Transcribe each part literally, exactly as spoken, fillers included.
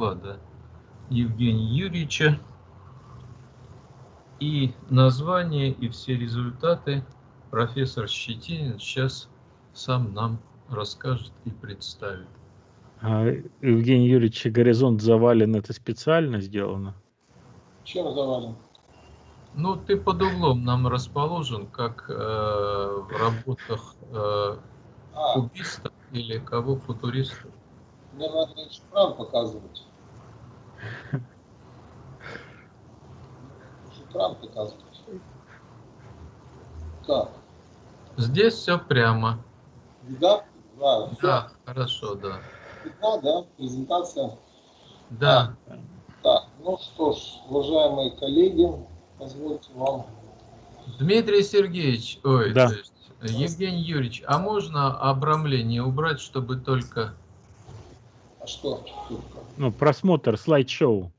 доклада Евгения Юрьевича, и название, и все результаты профессор Щетинин сейчас сам нам расскажет и представит. А, Евгений Юрьевич, горизонт завален, это специально сделано? Чем завален? Ну, ты под углом нам расположен, как э, в работах э, А, кубистов или кого, футуристов. мне надо экран показывать. Экран показывать. Так. Здесь все прямо. Да? Да, Да, все. хорошо, да. Да, да, презентация. Да. А, так, ну что ж, уважаемые коллеги, позвольте вам... Дмитрий Сергеевич, ой, Да. то есть Евгений Юрьевич, а можно обрамление убрать, чтобы только... А что? Ну, просмотр, слайд-шоу.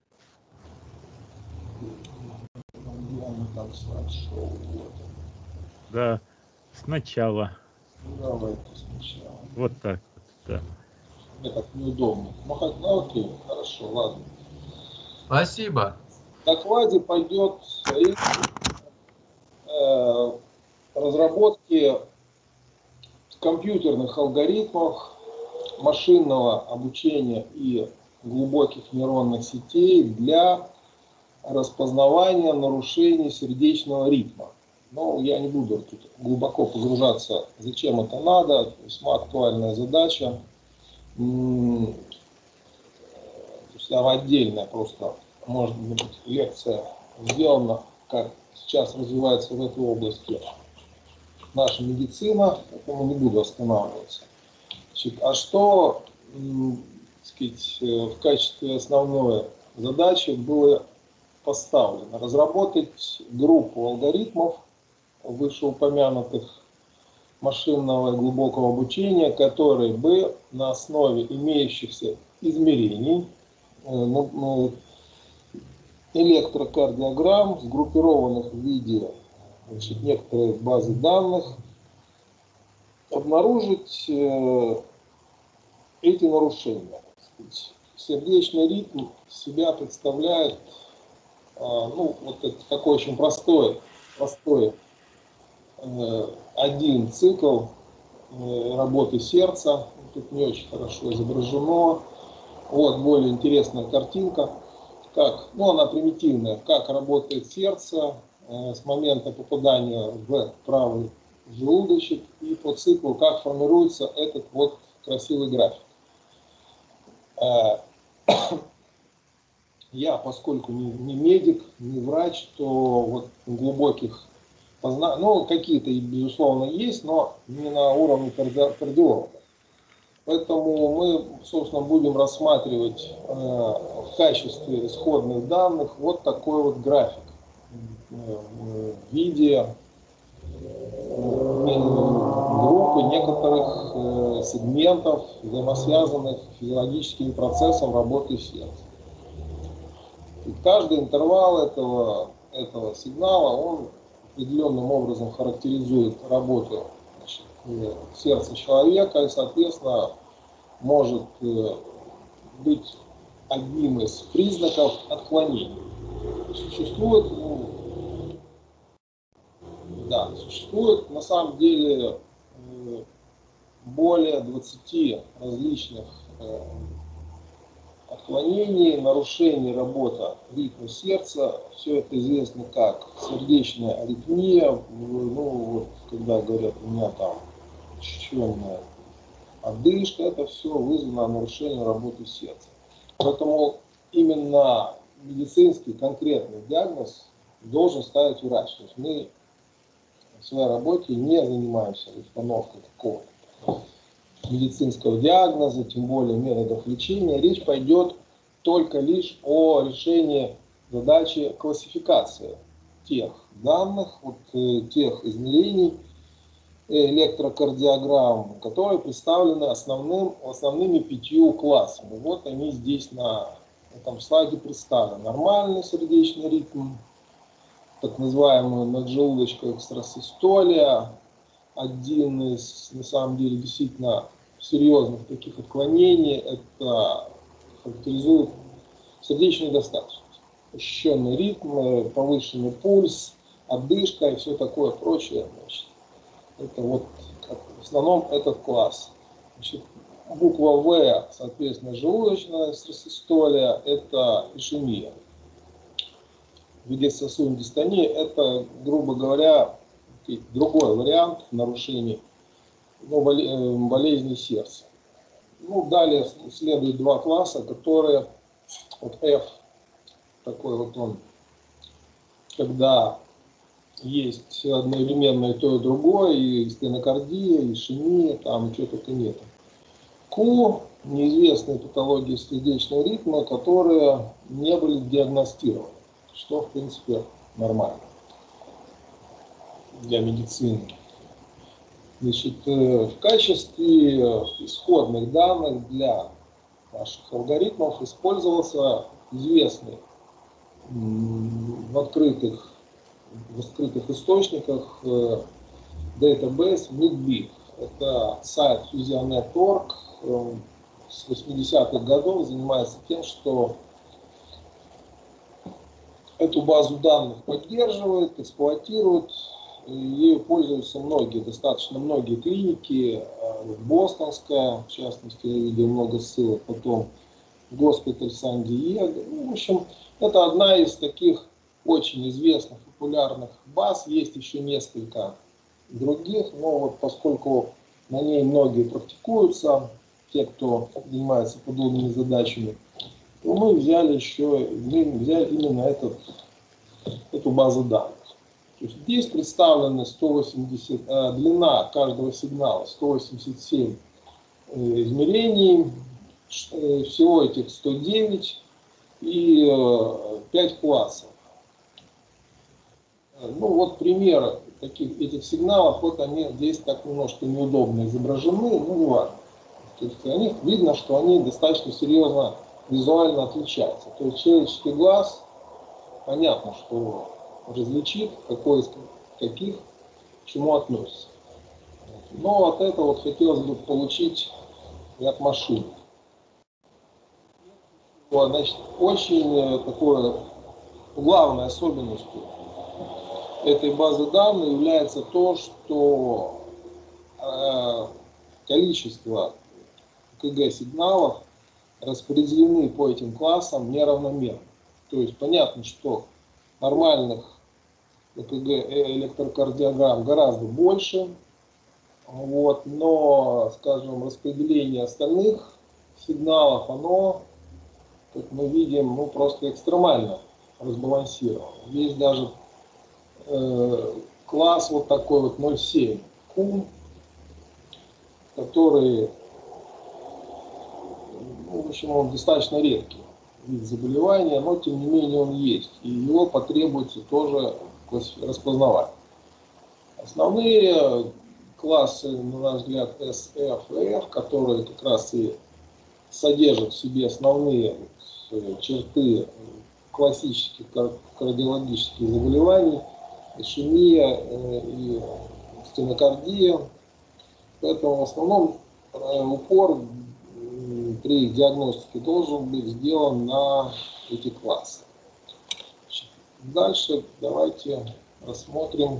Где оно там слайд-шоу? Вот. Да, сначала. Ну, давайте сначала. Вот так вот, да. Мне так неудобно. Ну, хоть, ну окей, хорошо, ладно. Спасибо. В докладе пойдет речь э, разработки компьютерных алгоритмов машинного обучения и глубоких нейронных сетей для распознавания нарушений сердечного ритма. Но я не буду тут глубоко погружаться, зачем это надо, весьма актуальная задача. То есть там отдельная просто, может быть, лекция сделана, как сейчас развивается в этой области наша медицина, поэтому не буду останавливаться. Значит, а что, так сказать, в качестве основной задачи было поставлено? Разработать группу алгоритмов, вышеупомянутых машинного и глубокого обучения, которые бы на основе имеющихся измерений, электрокардиограмм, сгруппированных в виде, значит, некоторой базы данных, обнаружить э, эти нарушения. Сердечный ритм себя представляет, э, ну, вот это такой очень простой, простой э, один цикл э, работы сердца. Тут не очень хорошо изображено. Вот более интересная картинка. Как, ну, она примитивная, как работает сердце э, с момента попадания в правый желудочек и по циклу, как формируется этот вот красивый график. Я, поскольку не, не медик, не врач, то вот глубоких познаний, ну, какие-то, безусловно, есть, но не на уровне карди кардиолога. Поэтому мы, собственно, будем рассматривать э, в качестве исходных данных вот такой вот график в виде группы некоторых э, сегментов, взаимосвязанных физиологическими процессом работы сердца. И каждый интервал этого, этого сигнала, он определенным образом характеризует работу, значит, сердца человека и, соответственно, может э, быть одним из признаков отклонений. Существует, ну, да, существует на самом деле более двадцати различных э, отклонений, нарушений работы ритма сердца. Все это известно как сердечная аритмия. Ну, вот, когда говорят, у меня там учащенная одышка, это все вызвано нарушением работы сердца. Поэтому именно медицинский конкретный диагноз должен ставить врач. То есть мы в своей работе не занимаемся установкой такого медицинского диагноза, тем более методов лечения. Речь пойдет только лишь о решении задачи классификации тех данных, вот, тех измерений электрокардиограмм, которые представлены основным, основными пятью классами. Вот они здесь на этом слайде представлены. Нормальный сердечный ритм, так называемая наджелудочковая экстрасистолия, один из, на самом деле, действительно серьезных таких отклонений. Это характеризует сердечной недостаточности. Ощущенный ритм, повышенный пульс, отдышка и все такое прочее. Значит, это вот как, в основном этот класс. Значит, буква В, соответственно, желудочная систолия, это ишемия. Вегетососудистая дистония, это, грубо говоря, другой вариант нарушений, ну, болезни сердца. Ну, далее следует два класса, которые, вот F, такой вот он, когда есть одновременно и то, и другое, и стенокардия, и ишемия, там чего только нет. Q, неизвестные патологии сердечного ритма, которые не были диагностированы, что, в принципе, нормально для медицины. Значит, в качестве исходных данных для наших алгоритмов использовался известный в открытых, в открытых источниках database MIGBIG. Это сайт Fusionet точка орг, с восьмидесятых годов занимается тем, что эту базу данных поддерживает, эксплуатирует. Ею пользуются многие, достаточно многие клиники, бостонская, в частности, я видел много ссылок, потом госпиталь Сан-Диего. Ну, в общем, это одна из таких очень известных, популярных баз. Есть еще несколько других, но вот поскольку на ней многие практикуются, те, кто занимается подобными задачами, то мы взяли еще, мы взяли именно этот, эту базу данных. То есть здесь представлены сто восемьдесят, э, длина каждого сигнала сто восемьдесят семь э, измерений, э, всего этих сто девять и э, пять классов. Ну вот примеры таких этих сигналов, вот они здесь так немножко неудобно изображены, ну не важно. То есть о них видно, что они достаточно серьезно визуально отличаются. То есть человеческий глаз, понятно, что различит, какой из каких к чему относится. Но от этого вот хотелось бы получить и от машины. Значит, очень такое главной особенностью этой базы данных является то, что э, количество ЭКГ сигналов распределены по этим классам неравномерно. То есть понятно, что нормальных ЭКГ, электрокардиограмм гораздо больше, вот, но, скажем, распределение остальных сигналов, оно, как мы видим, ну, просто экстремально разбалансировано. Есть даже э, класс вот такой вот ноль семь Q, который, ну, в общем, он достаточно редкий вид заболевания, но тем не менее он есть, и его потребуется тоже распознавать. Основные классы, на наш взгляд, эс, эф и эф, которые как раз и содержат в себе основные черты классических кардиологических заболеваний, ишемия и стенокардия. Поэтому в основном упор при диагностике должен быть сделан на эти классы. Дальше давайте рассмотрим.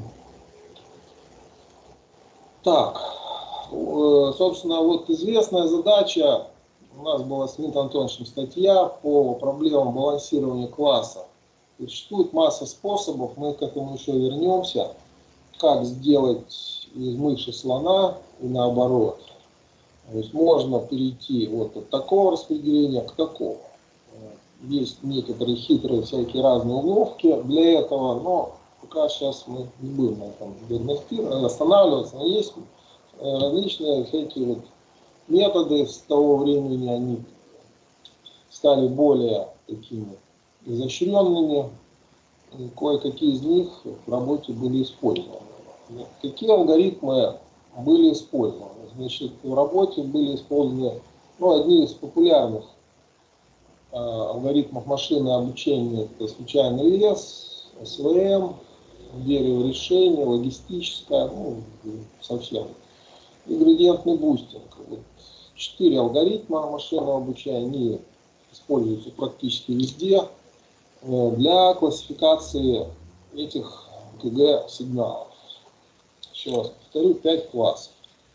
Так, собственно, вот известная задача, у нас была с Дмитрием Антоновичем статья по проблемам балансирования класса. Существует масса способов, мы к этому еще вернемся, как сделать из мыши слона и наоборот. То есть можно перейти вот от такого распределения к такому. Есть некоторые хитрые всякие разные уловки для этого, но пока сейчас мы не будем на этом диагностировать, останавливаться. Но есть различные всякие вот методы с того времени, они стали более такими изощренными. Кое-какие из них в работе были использованы. Какие алгоритмы были использованы? Значит, в работе были использованы, ну, одни из популярных э, алгоритмов машинного обучения, это случайный вес, эс вэ эм, дерево решения, логистическое, ну, совсем, и градиентный бустинг. Вот четыре алгоритма машинного обучения, они используется практически везде для классификации этих КГ сигналов. Еще раз повторю, пять классов.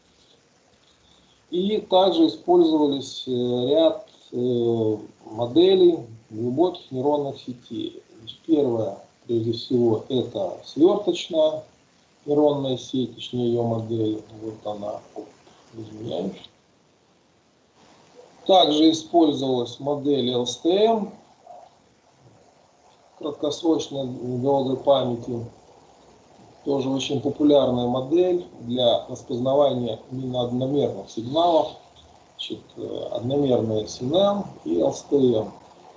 И также использовались ряд моделей глубоких нейронных сетей. Первое, прежде всего, это сверточная нейронная сеть, точнее ее модель, вот она, извиняюсь. Также использовалась модель эл эс тэ эм, краткосрочной долгой памяти, тоже очень популярная модель для распознавания именно одномерных сигналов, значит, одномерная си эн эн и эл эс тэ эм.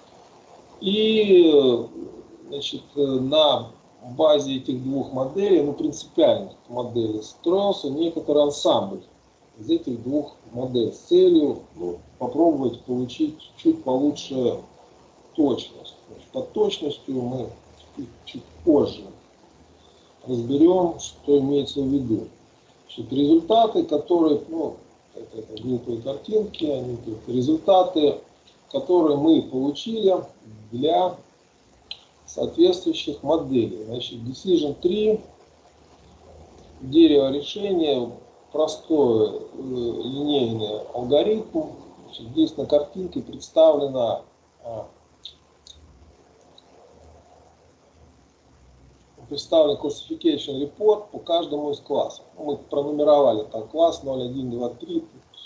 И значит, на базе этих двух моделей, ну принципиальных моделей, строился некоторый ансамбль из этих двух моделей с целью ну, попробовать получить чуть получше точность. Под точностью мы чуть, чуть позже разберем, что имеется в виду. Значит, результаты, которые, ну, это, это глупые картинки, они это результаты, которые мы получили для соответствующих моделей. Значит, Decision три, дерево решения, простой э, линейный алгоритм. Значит, здесь на картинке представлена а, представлен classification report по каждому из классов. Ну, мы пронумеровали там класс ноль, один, два, три.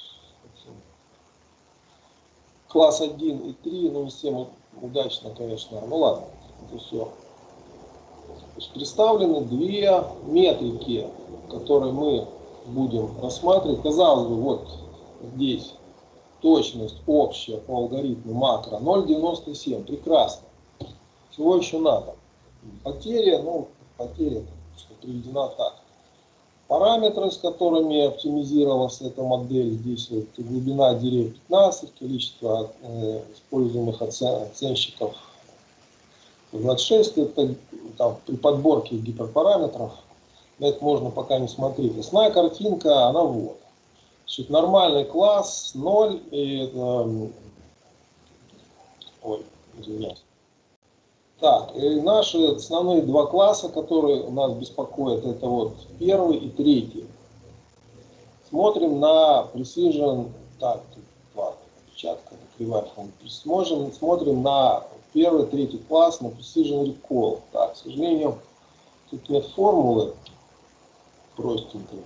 Класс один и три, ну не всем удачно, конечно. Ну ладно, это все. То есть представлены две метрики, которые мы будем рассматривать. Казалось бы, вот здесь точность общая по алгоритму макро ноль целых девяносто семь. Прекрасно. Чего еще надо? Потеря, ну, потеря, что приведена так. Параметры, с которыми оптимизировалась эта модель, здесь вот глубина деревьев пятнадцать, количество э, используемых оцен, оценщиков двадцать шесть, это там, при подборке гиперпараметров, на это можно пока не смотреть. Основная картинка, она вот. Значит, нормальный класс ноль, и это, ой, извиняюсь. Так, и наши основные два класса, которые нас беспокоят, это вот первый и третий. Смотрим на Precision, так, тут ладно, отпечатка, кривая фон. Смотрим, смотрим на первый, третий класс, на Precision Recall. Так, к сожалению, тут нет формулы простенькой.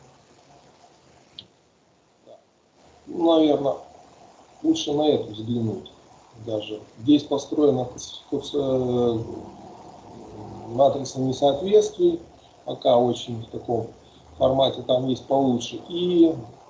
Ну, наверное, лучше на эту взглянуть. Даже здесь построена матрица несоответствий, пока очень в таком формате, там есть получше. И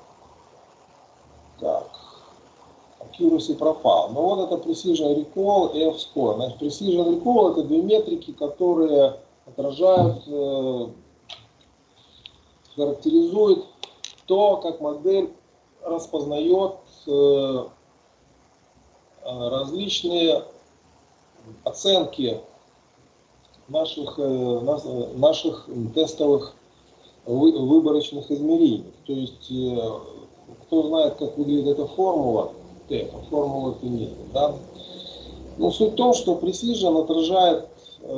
так, accuracy profile. Ну вот это Precision Recall и F-score. Значит, Precision Recall это две метрики, которые отражают, э, характеризуют то, как модель распознает э, различные оценки наших, наших тестовых выборочных измерений. То есть, кто знает, как выглядит эта формула, Т, формула-то нет. Да? Но суть в том, что Precision отражает,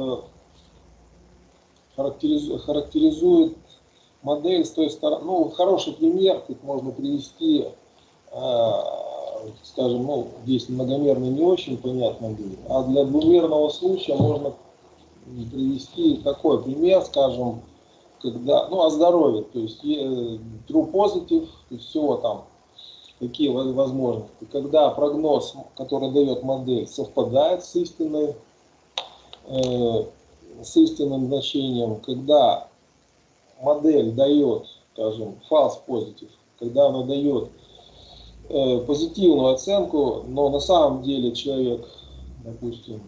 характеризует, характеризует модель с той стороны. Ну, хороший пример, тут можно привести, скажем, ну, здесь многомерный не очень понятно будет, а для двумерного случая можно привести такой пример, скажем, когда, ну, о здоровье, то есть true positive, то есть всего там, какие возможности, когда прогноз, который дает модель, совпадает с истинной, э, с истинным значением, когда модель дает, скажем, false positive, когда она дает позитивную оценку, но на самом деле человек, допустим,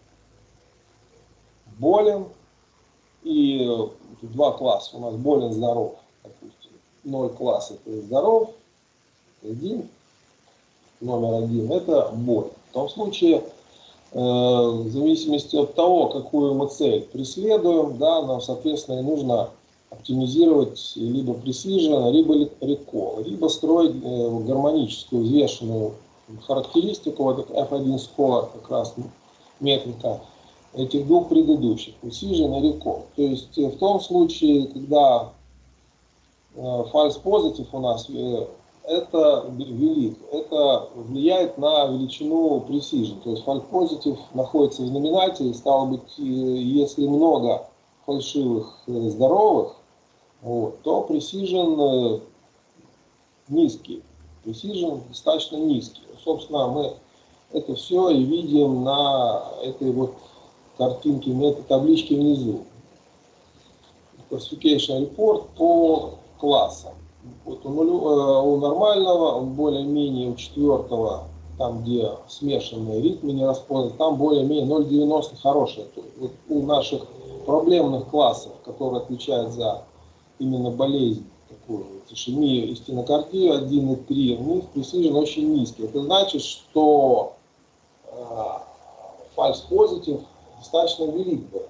болен, и два класса у нас болен, здоров, допустим, ноль класс это здоров, один, номер один это боль. В том случае, э, в зависимости от того, какую мы цель преследуем, да, нам, соответственно, и нужно оптимизировать либо Precision, либо Recall, либо строить э, гармоническую взвешенную характеристику, вот эф один score, как раз метрика этих двух предыдущих, precision и recall. То есть в том случае, когда false positive у нас это велик, это влияет на величину precision. То есть false positive находится в знаменателе, стало быть, если много фальшивых здоровых, вот, то precision низкий. Precision достаточно низкий. Собственно, мы это все и видим на этой вот картинке, на этой табличке внизу. Classification report по классам. Вот у, нулю, у нормального, он более-менее у четвертого, там где смешанные ритмы не распознаны, там более-менее ноль девяносто хорошие. Вот у наших проблемных классов, которые отвечают за именно болезнь, такую ишемию и стенокардию один и три, у них precision очень низкий. Это значит, что э, false positive достаточно велик был.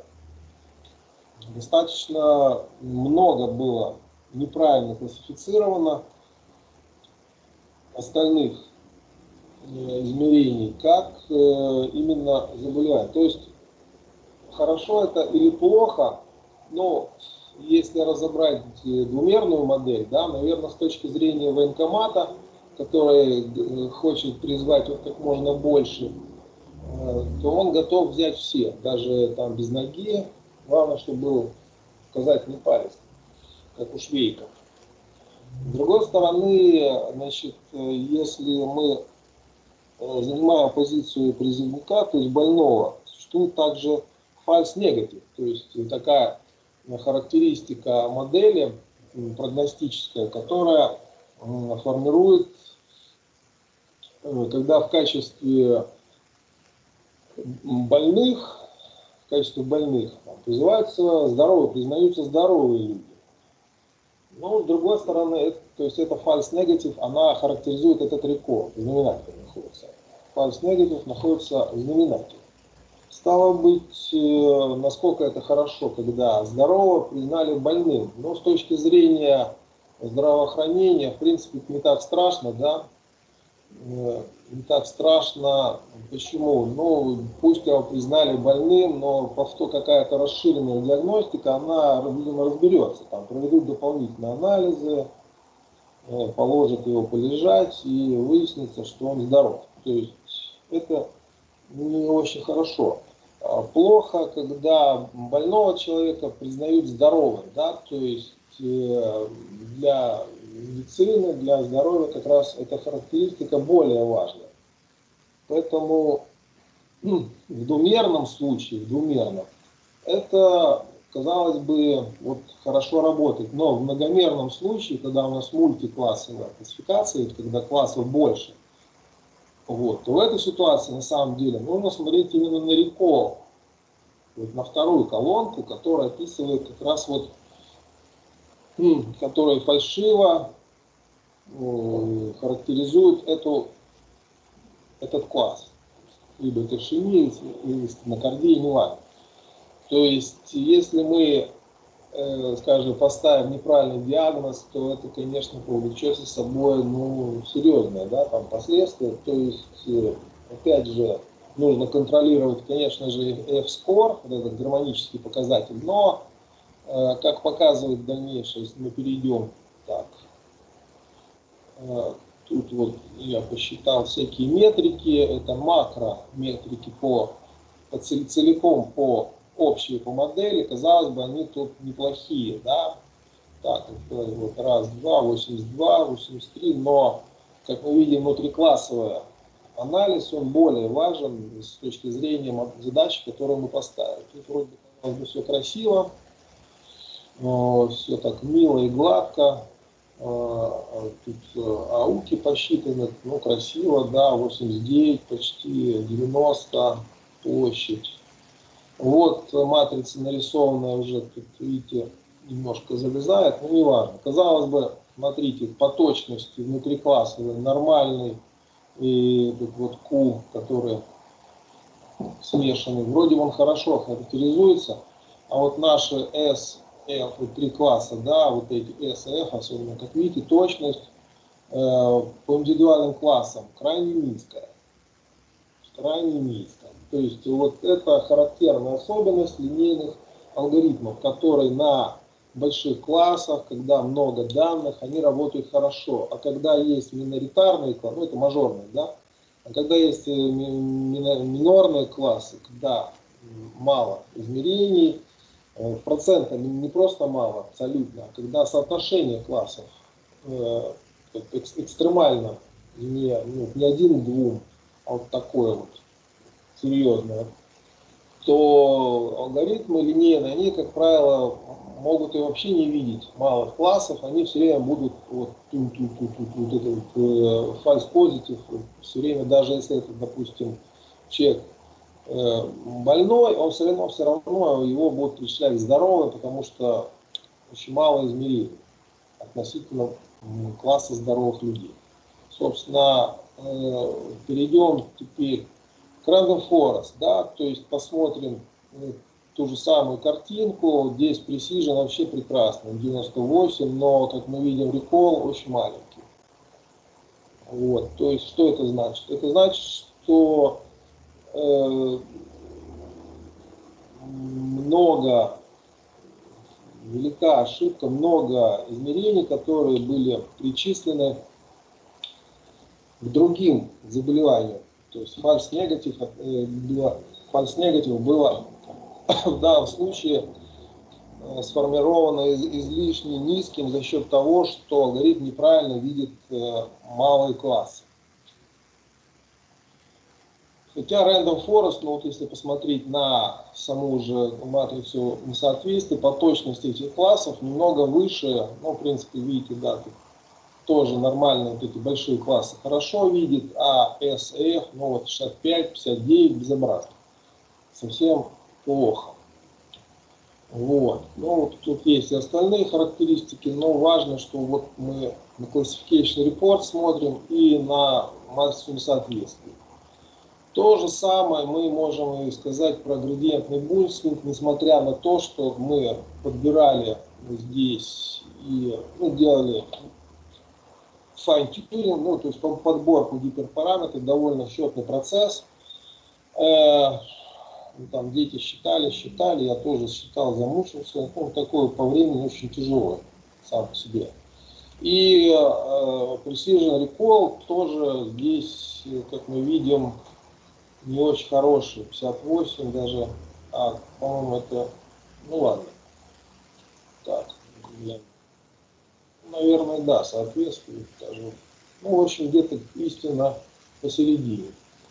Достаточно много было неправильно классифицировано остальных измерений, как именно заболевание. То есть хорошо это или плохо, но если разобрать двумерную модель, да, наверное, с точки зрения военкомата, который хочет призвать вот как можно больше, то он готов взять все, даже там без ноги. Главное, чтобы был указательный палец, как у швейков. С другой стороны, значит, если мы занимаем позицию призывника, то есть больного, существует также false negative, то есть такая характеристика модели прогностическая, которая формирует, когда в качестве больных, в качестве больных призываются здоровые, признаются здоровые люди. Но с другой стороны, это, то есть это false negative, она характеризует этот recall, в знаменателе находится. False negative находится в знаменателе. Стало быть, насколько это хорошо, когда здорового признали больным. Но с точки зрения здравоохранения, в принципе, не так страшно, да? Не так страшно. Почему? Ну, пусть его признали больным, но повтор какая-то расширенная диагностика, она, видимо, разберется. Там проведут дополнительные анализы, положат его полежать и выяснится, что он здоров. То есть это не очень хорошо. Плохо, когда больного человека признают здоровым, да, то есть для медицины, для здоровья как раз эта характеристика более важна. Поэтому ну, в двумерном случае, в двумерном, это, казалось бы, вот хорошо работает, но в многомерном случае, когда у нас мультиклассовая классификация, когда классов больше, вот, то в этой ситуации на самом деле нужно смотреть именно на recall, вот на вторую колонку, которая описывает как раз вот, которая фальшиво э, характеризует эту, этот класс, либо это ишемия, или стенокардия, не важно. То есть, если мы, э, скажем, поставим неправильный диагноз, то это, конечно, повлечет за собой, ну, серьезные, да, там последствия. То есть, э, опять же, нужно контролировать, конечно же, F-score, вот этот гармонический показатель, но, э, как показывает дальнейшее, если мы перейдем так, э, тут вот я посчитал всякие метрики, это макро метрики по, по целиком по общие по модели, казалось бы, они тут неплохие, да, так, это вот раз, два, восемьдесят два, восемьдесят три, но, как мы видим, внутриклассовый анализ, он более важен с точки зрения задачи, которую мы поставили. Тут вроде бы все красиво, все так мило и гладко, тут ауки посчитаны, ну, красиво, да, восемьдесят девять, почти девяносто, площадь. Вот матрица нарисованная уже, тут, видите, немножко залезает, но не важно. Казалось бы, смотрите, по точности внутриклассовый, нормальный, и тут вот Q, который смешанный, вроде он хорошо характеризуется, а вот наши S, F, вот три класса, да, вот эти S и F, особенно, как видите, точность по индивидуальным классам крайне низкая. Крайне низкая. То есть вот это характерная особенность линейных алгоритмов, которые на больших классах, когда много данных, они работают хорошо. А когда есть миноритарные классы, ну это мажорные, да? А когда есть минорные классы, когда мало измерений, процента не просто мало абсолютно, а когда соотношение классов экстремально не, ну, не один к двум, а вот такое вот серьезное, то алгоритмы линейные, они, как правило, могут и вообще не видеть малых классов, они все время будут вот, тут, тут, тут, тут, вот это вот, false positive, все время, даже если это, допустим, человек э, больной, он все равно, все равно его будут причислять здоровым, потому что очень мало измерений относительно класса здоровых людей. Собственно, э, перейдем теперь к Random Forest, да, то есть посмотрим э, ту же самую картинку. Здесь Precision вообще прекрасный, девяносто восемь, но, как мы видим, Recall очень маленький. Вот, то есть, что это значит? Это значит, что э, много, велика ошибка, много измерений, которые были причислены к другим заболеваниям. То есть false negative, false negative было в данном случае сформировано излишне низким за счет того, что алгоритм неправильно видит малые классы. Хотя Random Forest, ну вот если посмотреть на саму же матрицу несоответствий, по точности этих классов немного выше, ну в принципе видите, да, тут тоже нормально вот эти большие классы хорошо видит, а эс, эф, ну вот шестьдесят пять, пятьдесят девять безобразно. Совсем плохо. Вот. Ну вот тут есть и остальные характеристики, но важно, что вот мы на Classification Report смотрим и на матрицу несоответствий. То же самое мы можем и сказать про градиентный бустинг, несмотря на то, что мы подбирали здесь и ну, делали fine-tuning, ну, то есть подборку гиперпараметров, довольно счетный процесс. Э, там дети считали, считали, я тоже считал, замучился. Ну, такое по времени очень тяжелое сам по себе. И э, Precision Recall тоже здесь, как мы видим, не очень хороший, пятьдесят восемь даже, а, по-моему, это, ну ладно, так, наверное, да, соответствует даже. Ну, в общем, где-то истинно посередине.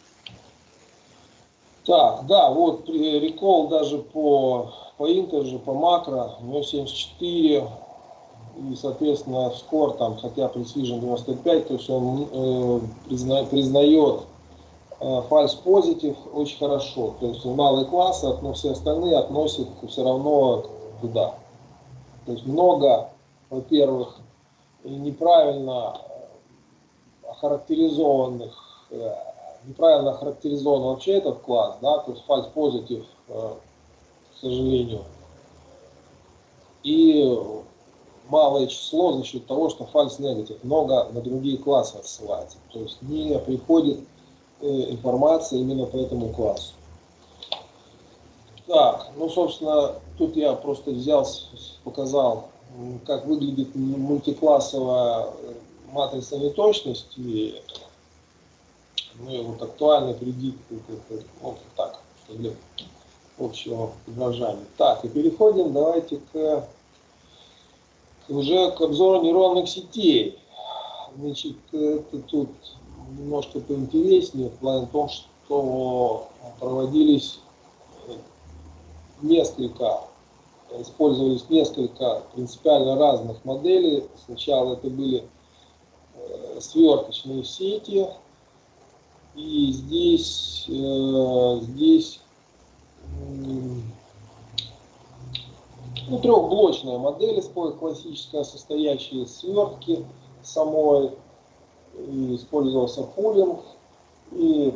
Так, да, вот Recall даже по, по Integer, по макро, у него семьдесят четыре, и, соответственно, скор там, хотя Precision девяносто пять, то есть он э, призна, признает э, false positive очень хорошо. То есть малые классы, но все остальные относят все равно туда. То есть много, во-первых, неправильно охарактеризованных, неправильно охарактеризован вообще этот класс, да, то есть false positive, к сожалению, и малое число за счет того, что false negative много на другие классы отсылается, то есть не приходит информация именно по этому классу. Так, ну, собственно, тут я просто взял, показал, как выглядит мультиклассовая матрица неточности. Ну и вот актуальный предикт, вот так, для общего подражания. Так, и переходим, давайте к, уже к обзору нейронных сетей. Значит, это тут немножко поинтереснее, в плане том, что проводились несколько, использовались несколько принципиально разных моделей. Сначала это были сверточные сети, и здесь, э, здесь ну, трехблочная модель, классическая, состоящая из свертки самой, и использовался пулинг, и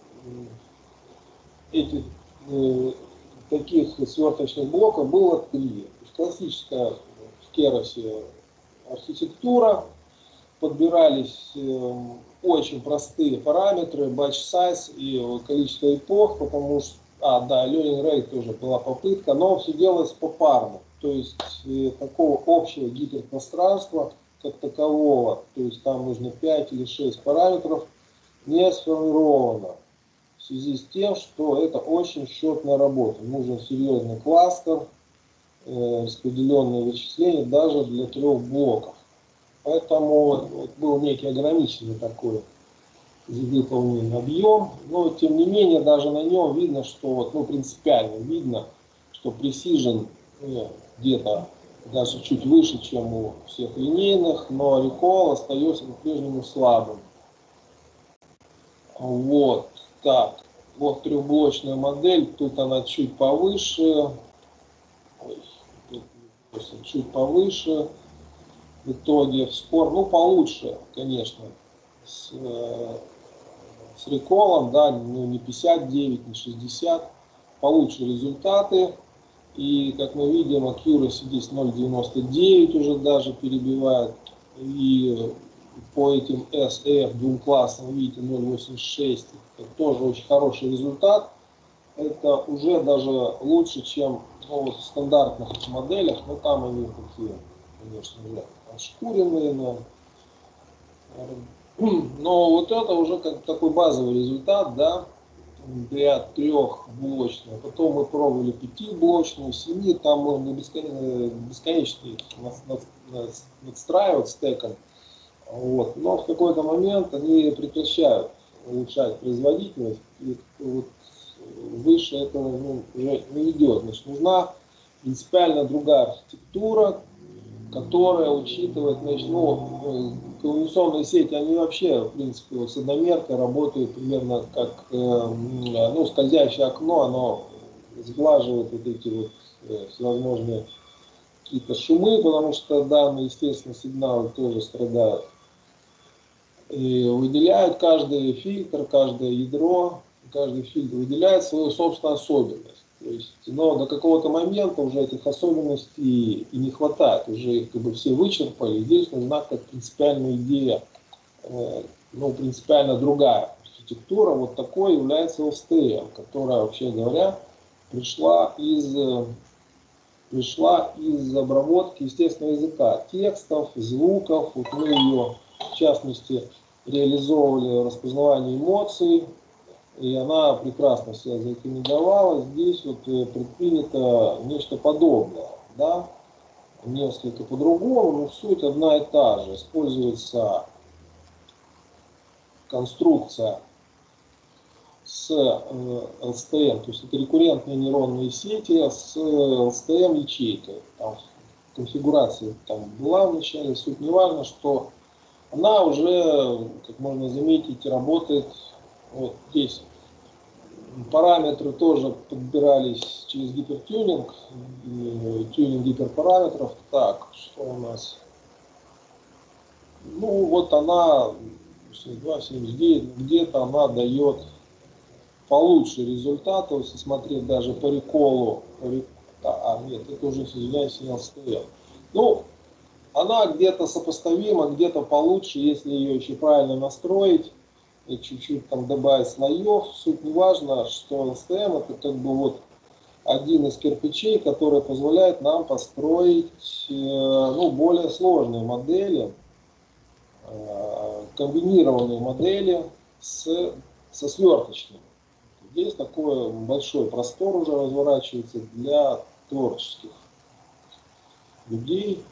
эти э, таких сверточных блоков было три. Классическая в Керосе архитектура, подбирались э, очень простые параметры, batch size и количество эпох, потому что, а, да, learning rate тоже была попытка, но все делалось попарно. То есть э, такого общего гиперпространства как такового, то есть там нужно пять или шесть параметров, не сформировано. В связи с тем, что это очень счетная работа. Нужен серьезный кластер, э, распределенные вычисления даже для трех блоков. Поэтому вот, был некий ограниченный такой выполненный объем. Но тем не менее даже на нем видно, что вот, ну, принципиально видно, что Precision э, где-то даже чуть выше, чем у всех линейных, но Recall остается по-прежнему слабым. Вот так. Вот трехблочная модель. Тут она чуть повыше. Ой, тут чуть повыше. В итоге в спор, ну, получше, конечно, с, с реколом, да, ну, не пятьдесят девять, не шестьдесят. Получше результаты. И, как мы видим, accuracy здесь ноль девяносто девять уже даже перебивает. И по этим эс эф двум классам, видите, ноль восемьдесят шесть. Это тоже очень хороший результат. Это уже даже лучше, чем, ну, вот в стандартных моделях. Но там они такие, конечно, уже ошкуренные. Но, но вот это уже как такой базовый результат, да, для трехблочного. Потом мы пробовали пятиблочную, семи, там можно бесконечно, бесконечно надстраивать стеком. Вот. Но в какой-то момент они прекращают улучшать производительность, и вот выше этого, ну, уже не идет. Значит, нужна принципиально другая архитектура, которая учитывает, значит, ну, коммуникационные сети, они вообще, в принципе, вот с одномеркой работают примерно как, э, ну, скользящее окно, оно сглаживает вот эти вот э, всевозможные какие-то шумы, потому что данные, естественно, сигналы тоже страдают. И выделяют каждый фильтр, каждое ядро, каждый фильтр выделяет свою собственную особенность. То есть, но до какого-то момента уже этих особенностей и не хватает, уже их как бы все вычерпали. Здесь нужна как принципиальная идея, э, ну, принципиально другая архитектура. Вот такой является эл эс ти эм, которая, вообще говоря, пришла из, пришла из обработки естественного языка, текстов, звуков. Вот мы ее, в частности, реализовывали распознавание эмоций. И она прекрасно себя зарекомендовала. Здесь вот предпринято нечто подобное, да, несколько по-другому, но суть одна и та же. Используется конструкция с эл эс ти эм, то есть это рекуррентные нейронные сети с эл эс ти эм ячейкой. Там конфигурация там была вначале, суть не важно, что она уже, как можно заметить, работает. Вот здесь параметры тоже подбирались через гипертюнинг, тюнинг гиперпараметров. Так, что у нас? Ну, вот она, семьдесят два, семьдесят девять, где-то она дает получше результаты, если смотреть даже по реколу. А, нет, это уже, извиняюсь, не эл эс ти эм. Ну, она где-то сопоставима, где-то получше, если ее еще правильно настроить. И чуть-чуть там добавить слоев. Суть не важно, что эл эс ти эм это как бы вот один из кирпичей, который позволяет нам построить, ну, более сложные модели, комбинированные модели с, со сверточными. Здесь такой большой простор уже разворачивается для творческих людей.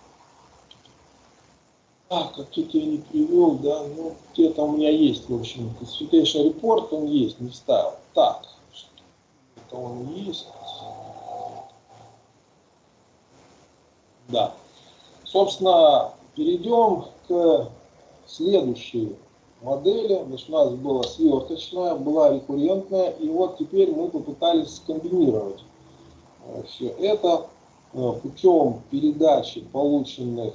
А, как тут я не привел, да, ну, где-то у меня есть, в общем, classification report, он есть, не вставил. Так, это он есть. Да. Собственно, перейдем к следующей модели. Значит, у нас была сверточная, была рекуррентная, и вот теперь мы попытались скомбинировать все это путем передачи полученных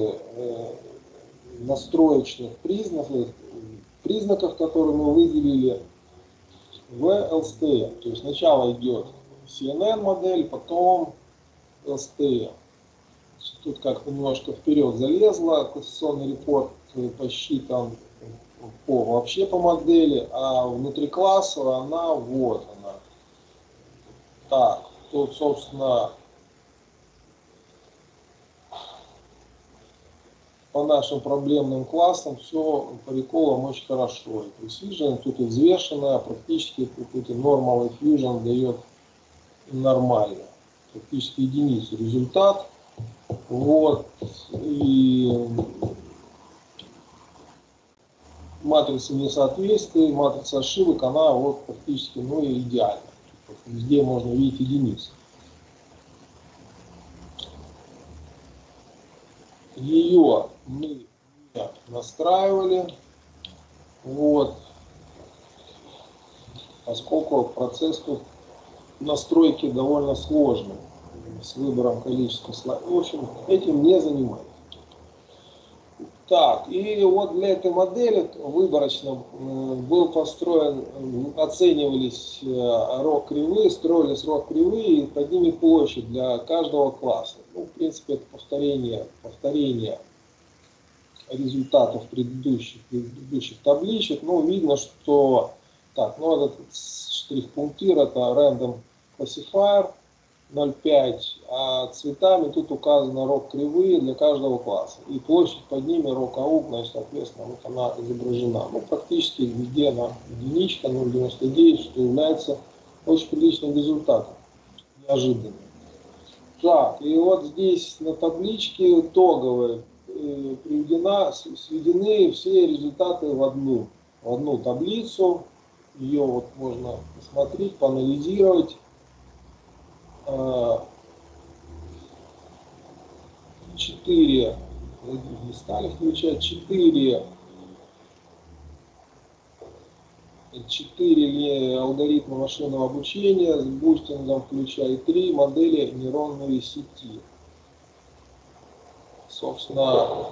настроечных признаков, признаков, которые мы выделили в эл эс ти эм. То есть сначала идет си эн эн модель, потом эл эс ти эм. Тут как-то немножко вперед залезла классификационный репорт. посчитан по, вообще по модели, а внутриклассовая она вот она. Так, тут, собственно, по нашим проблемным классам все по приколам очень хорошо. И Precision тут и взвешенная, практически тут и Normal и Fusion дает нормально. Практически единицу результат. Вот. И матрица несоответствий, матрица ошибок, она вот практически ну, идеальна. Везде можно видеть единицы. Ее мы настраивали, вот, поскольку процесс тут настройки довольно сложный, с выбором количества слоев. В общем, этим не занимаюсь. Так, и вот для этой модели выборочно был построен, оценивались рог кривые, строились рог кривые и под ними площадь для каждого класса. Ну, в принципе, это повторение, повторение результатов предыдущих, предыдущих табличек. Но видно, что так, ну этот штрих-пунктир это Random Classifier ноль пять, а цветами тут указано рог кривые для каждого класса. И площадь под ними рог аук, значит, соответственно, вот она изображена. Ну, практически везде она единичка, ноль целых девяносто девять, что является очень приличным результатом. Неожиданным. Так, и вот здесь на табличке итоговой э, приведена, сведены все результаты в одну, в одну таблицу. Ее вот можно посмотреть, поанализировать. Четыре, не стали включать, четыре, четыре алгоритма машинного обучения с бустингом, включая три модели нейронной сети. Собственно,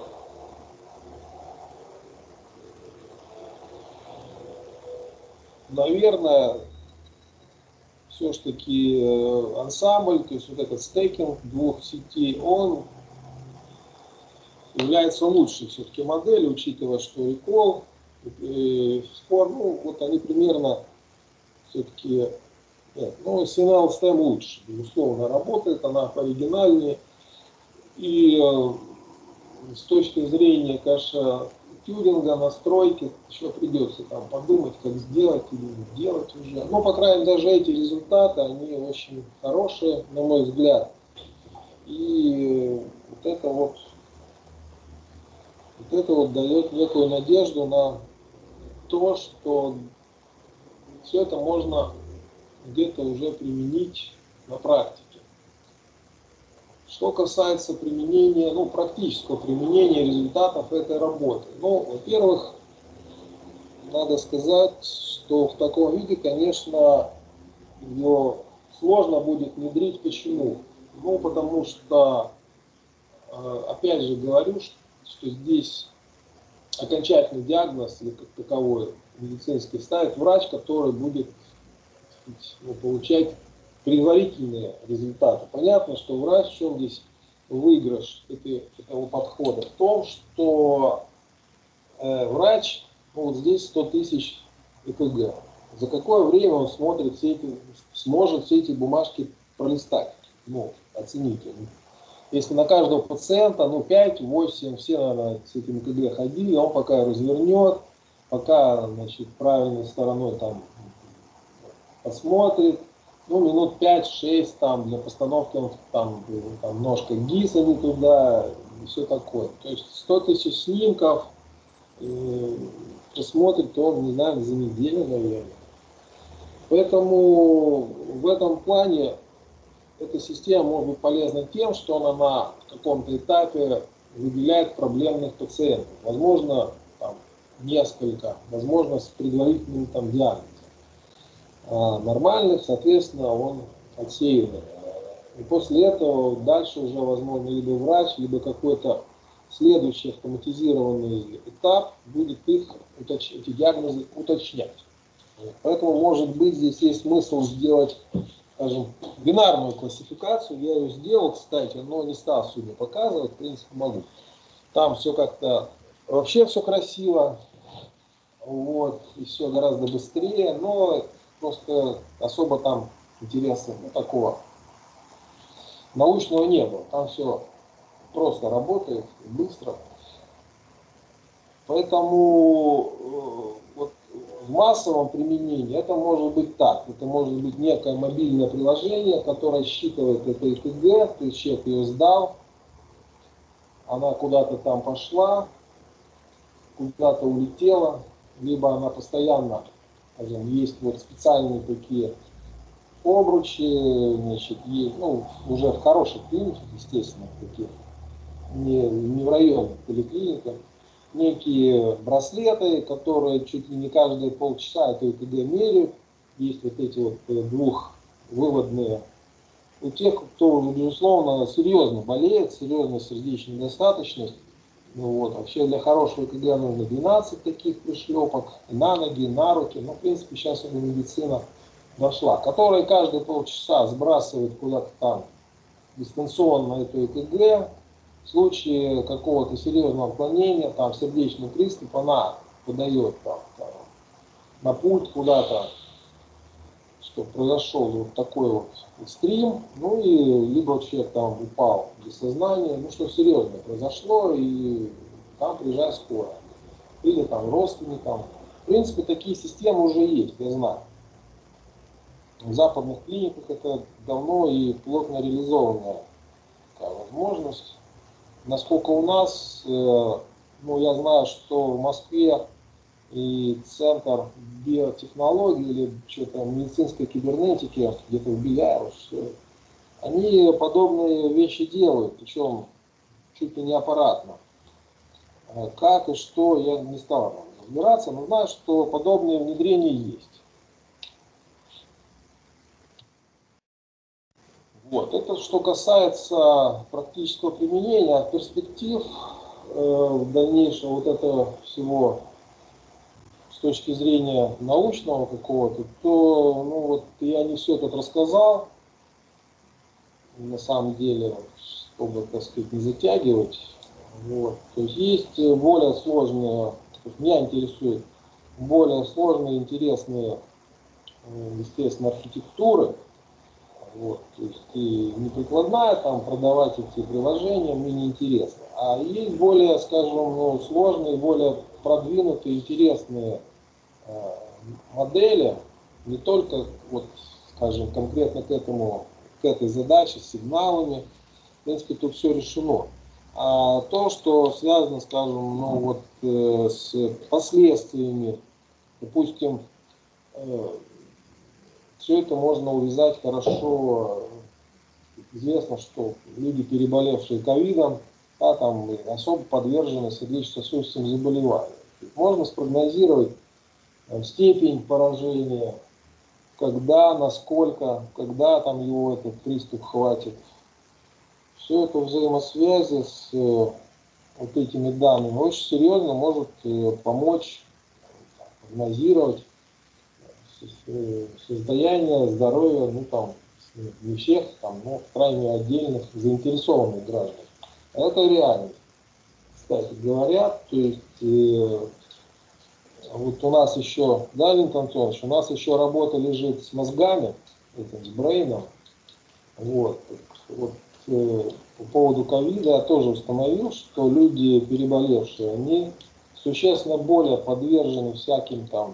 наверное, все-таки ансамбль, то есть вот этот стейкинг двух сетей, он является лучшей все-таки моделью, учитывая, что recall и спор, ну вот они примерно все-таки, нет, ну си эн эл стэм лучше, безусловно, работает, она оригинальнее. И с точки зрения, конечно, тюринга, настройки, еще придется там подумать, как сделать или не делать уже. Но, по крайней мере, даже эти результаты, они очень хорошие, на мой взгляд. И вот это вот, вот это вот дает некую надежду на то, что все это можно где-то уже применить на практике. Что касается применения, ну, практического применения результатов этой работы. Ну, во-первых, надо сказать, что в таком виде, конечно, ее сложно будет внедрить. Почему? Ну, потому что, опять же говорю, что здесь окончательный диагноз или как таковой медицинский ставит врач, который будет, так сказать, ну, получать предварительные результаты. Понятно, что врач, в чем здесь выигрыш этого подхода? В том, что э, врач, ну, вот здесь сто тысяч ЭКГ. За какое время он смотрит все эти, сможет все эти бумажки пролистать, ну, оценить. Если на каждого пациента, ну, пять-восемь, все, наверное, с этим ЭКГ ходили, он пока развернет, пока, значит, правильной стороной там посмотрит, ну, минут пять-шесть там для постановки там, там ножка ГИСа не туда и все такое. То есть сто тысяч снимков э, просмотрит он, не знаю, за неделю, наверное. Поэтому в этом плане эта система может быть полезна тем, что она на каком-то этапе выделяет проблемных пациентов. Возможно, там, несколько, возможно, с предварительным там диагнозом. А нормальных, соответственно, он отсеивает. И после этого дальше уже, возможно, либо врач, либо какой-то следующий автоматизированный этап будет их, уточ... эти диагнозы уточнять. Поэтому, может быть, здесь есть смысл сделать, скажем, бинарную классификацию. Я ее сделал, кстати, но не стал сегодня показывать, в принципе, могу. Там все как-то Вообще все красиво, вот, и все гораздо быстрее, но просто особо там интереса ну, такого научного не было. Там все просто работает, быстро. Поэтому э, вот, в массовом применении это может быть так. Это может быть некое мобильное приложение, которое считывает это и ка гэ, то есть человек ее сдал, она куда-то там пошла, куда-то улетела, либо она постоянно, скажем, есть вот специальные такие обручи, значит, есть, ну, уже в хороших клиниках, естественно, таких, не, не в районных поликлиниках, некие браслеты, которые чуть ли не каждые полчаса это и ка гэ меряют. Есть вот эти вот двухвыводные. У тех, кто уже, безусловно, серьезно болеет, серьезная сердечная недостаточность, ну вот, вообще для хорошего и ка гэ нужно двенадцать таких пришлепок на ноги, на руки. Ну, в принципе, сейчас уже медицина дошла, которая каждые полчаса сбрасывает куда-то там дистанционно эту и ка гэ. В случае какого-то серьезного отклонения, там сердечный приступ, она подает там, там, на пульт куда-то, чтобы произошел вот такой вот стрим, ну и либо человек там упал без сознания, ну что серьезное произошло, и там приезжает скорая. Или там родственникам. В принципе, такие системы уже есть, я знаю. В западных клиниках это давно и плотно реализованная такая возможность. Насколько у нас, э, ну я знаю, что в Москве и Центр биотехнологий или что-то медицинской кибернетики, где-то в Беляево, что они подобные вещи делают, причем чуть ли не аппаратно. Как и что, я не стал разбираться, но знаю, что подобные внедрения есть. Вот. Это что касается практического применения, от перспектив э, дальнейшего вот этого всего с точки зрения научного какого-то, то ну, вот я не все тут рассказал, на самом деле, чтобы, так сказать, не затягивать. Вот. То есть есть более сложные, меня интересуют более сложные, интересные, естественно, архитектуры. Вот, то есть и не прикладная там продавать эти приложения мне не интересно. А есть более, скажем, ну, сложные, более продвинутые, интересные э, модели, не только вот, скажем, конкретно к этому, к этой задаче, с сигналами. В принципе, тут все решено. А то, что связано, скажем, ну, вот, э, с последствиями, допустим, э, все это можно увязать хорошо. Известно, что люди, переболевшие ковидом, да, там особо подвержены сердечно-сосудистым заболеваниям. Можно спрогнозировать там, степень поражения, когда, насколько, когда там его этот приступ хватит. Все это взаимосвязи с э, вот этими данными очень серьезно может э, помочь прогнозировать состояние здоровья, ну там, не всех, там, но крайне отдельных заинтересованных граждан. Это реальность, кстати говоря. То есть, э, вот у нас еще, да, Леонид Антонович, у нас еще работа лежит с мозгами, этим, с брейном. Вот. Вот, э, по поводу ковида я тоже установил, что люди, переболевшие, они существенно более подвержены всяким там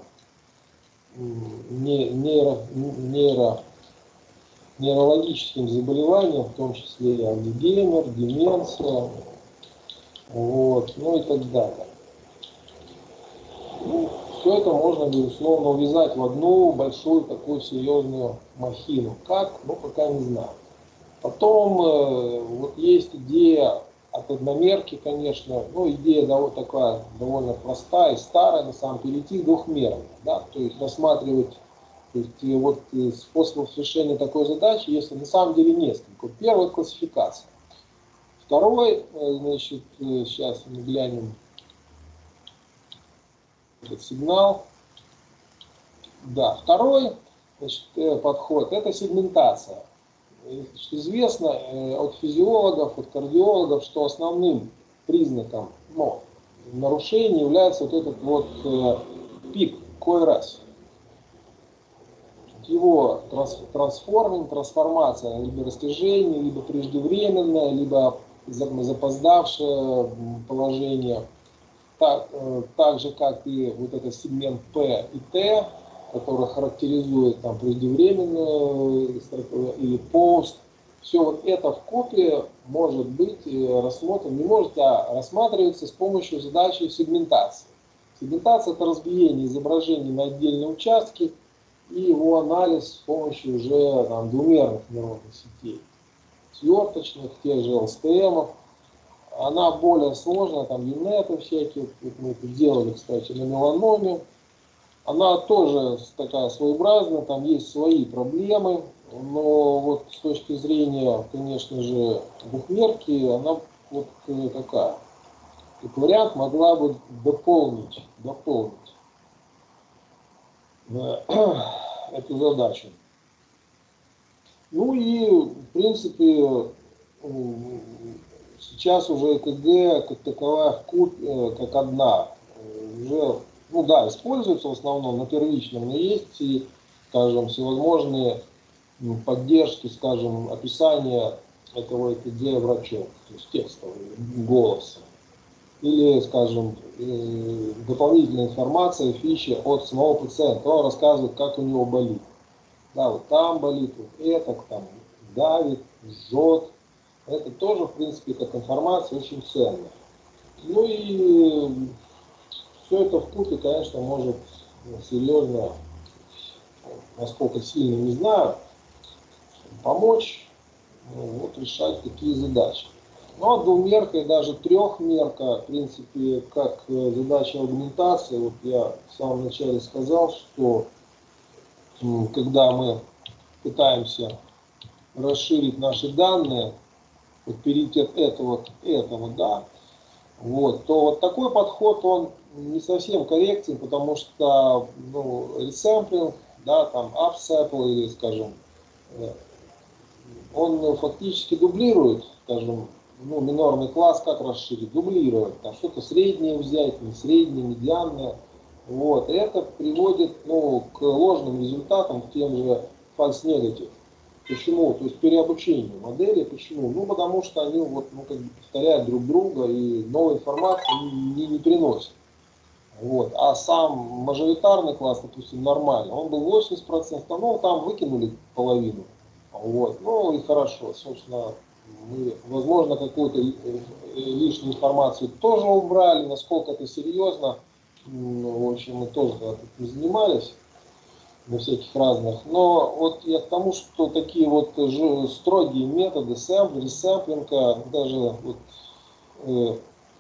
нейро, нейро, нейрологическим заболеваниям, в том числе и Альцгеймер, деменция, вот, ну и так далее. Ну, все это можно, безусловно, увязать в одну большую такую серьезную махину. Как? Ну, пока не знаю. Потом э, вот есть идея от одномерки, конечно, ну, идея довольно такая, довольно простая и старая, на самом деле, перейти к двухмерной, да, то есть рассматривать, то есть вот способов решения такой задачи, если на самом деле несколько. Первый — классификация. Второй, значит, сейчас мы глянем этот сигнал. Да, второй, значит, подход — это сегментация. Значит, известно от физиологов, от кардиологов, что основным признаком, ну, нарушений является вот этот вот э, пик, койрес. Его транс, трансформинг, трансформация, либо растяжение, либо преждевременное, либо запоздавшее положение. Так, э, так же, как и вот этот сегмент P и T, который характеризует там преждевременную или пост. Все вот это в купе может быть рассмотрено, не может, а рассматривается с помощью задачи сегментации. Сегментация – это разбиение изображений на отдельные участки и его анализ с помощью уже там, двумерных нейронных сетей, сверточных, тех же эл эс тэ эмов. Она более сложная, там юнеты всякие, мы это делали, кстати, на меланоме. Она тоже такая своеобразная, там есть свои проблемы, но вот с точки зрения, конечно же, двухмерки, она вот такая. Как вариант могла бы дополнить, дополнить эту задачу. Ну и, в принципе, сейчас уже ЭКГ как таковая в купе, как одна, уже, ну да, используется в основном на первичном, но есть и, скажем, всевозможные поддержки, скажем, описания этого ЭКГ врачом, то есть текстового голоса. Или, скажем, дополнительная информация, фичи от самого пациента. Он рассказывает, как у него болит. Да, вот там болит, вот это, там давит, жжет. Это тоже, в принципе, как информация очень ценная. Ну и все это вкупе, конечно, может серьезно, насколько сильно не знаю, помочь вот, решать такие задачи. Ну а двумерка и даже трехмерка, в принципе, как задача аугментации, вот я в самом начале сказал, что когда мы пытаемся расширить наши данные, вот перейти от этого к этому, да, вот, то вот такой подход, он не совсем корректен, потому что, ну, ресэмплинг, да, там, апсэмпл или, скажем, он фактически дублирует, скажем, ну, минорный класс как расширить, дублирует, там что-то среднее взять, не среднее, медианное, вот, и это приводит, ну, к ложным результатам, к тем же false negative. Почему? То есть переобучению модели. Почему? Ну, потому что они вот, ну, как бы повторяют друг друга и новой информации не, не приносят. Вот. А сам мажоритарный класс, допустим, нормальный, он был восемьдесят процентов, но там выкинули половину. Вот. Ну и хорошо, собственно, мы, возможно, какую-то лишнюю информацию тоже убрали, насколько это серьезно. В общем, мы тоже не занимались на всяких разных. Но вот я к тому, что такие вот строгие методы сэмпл, ресэмплинга, даже вот, э,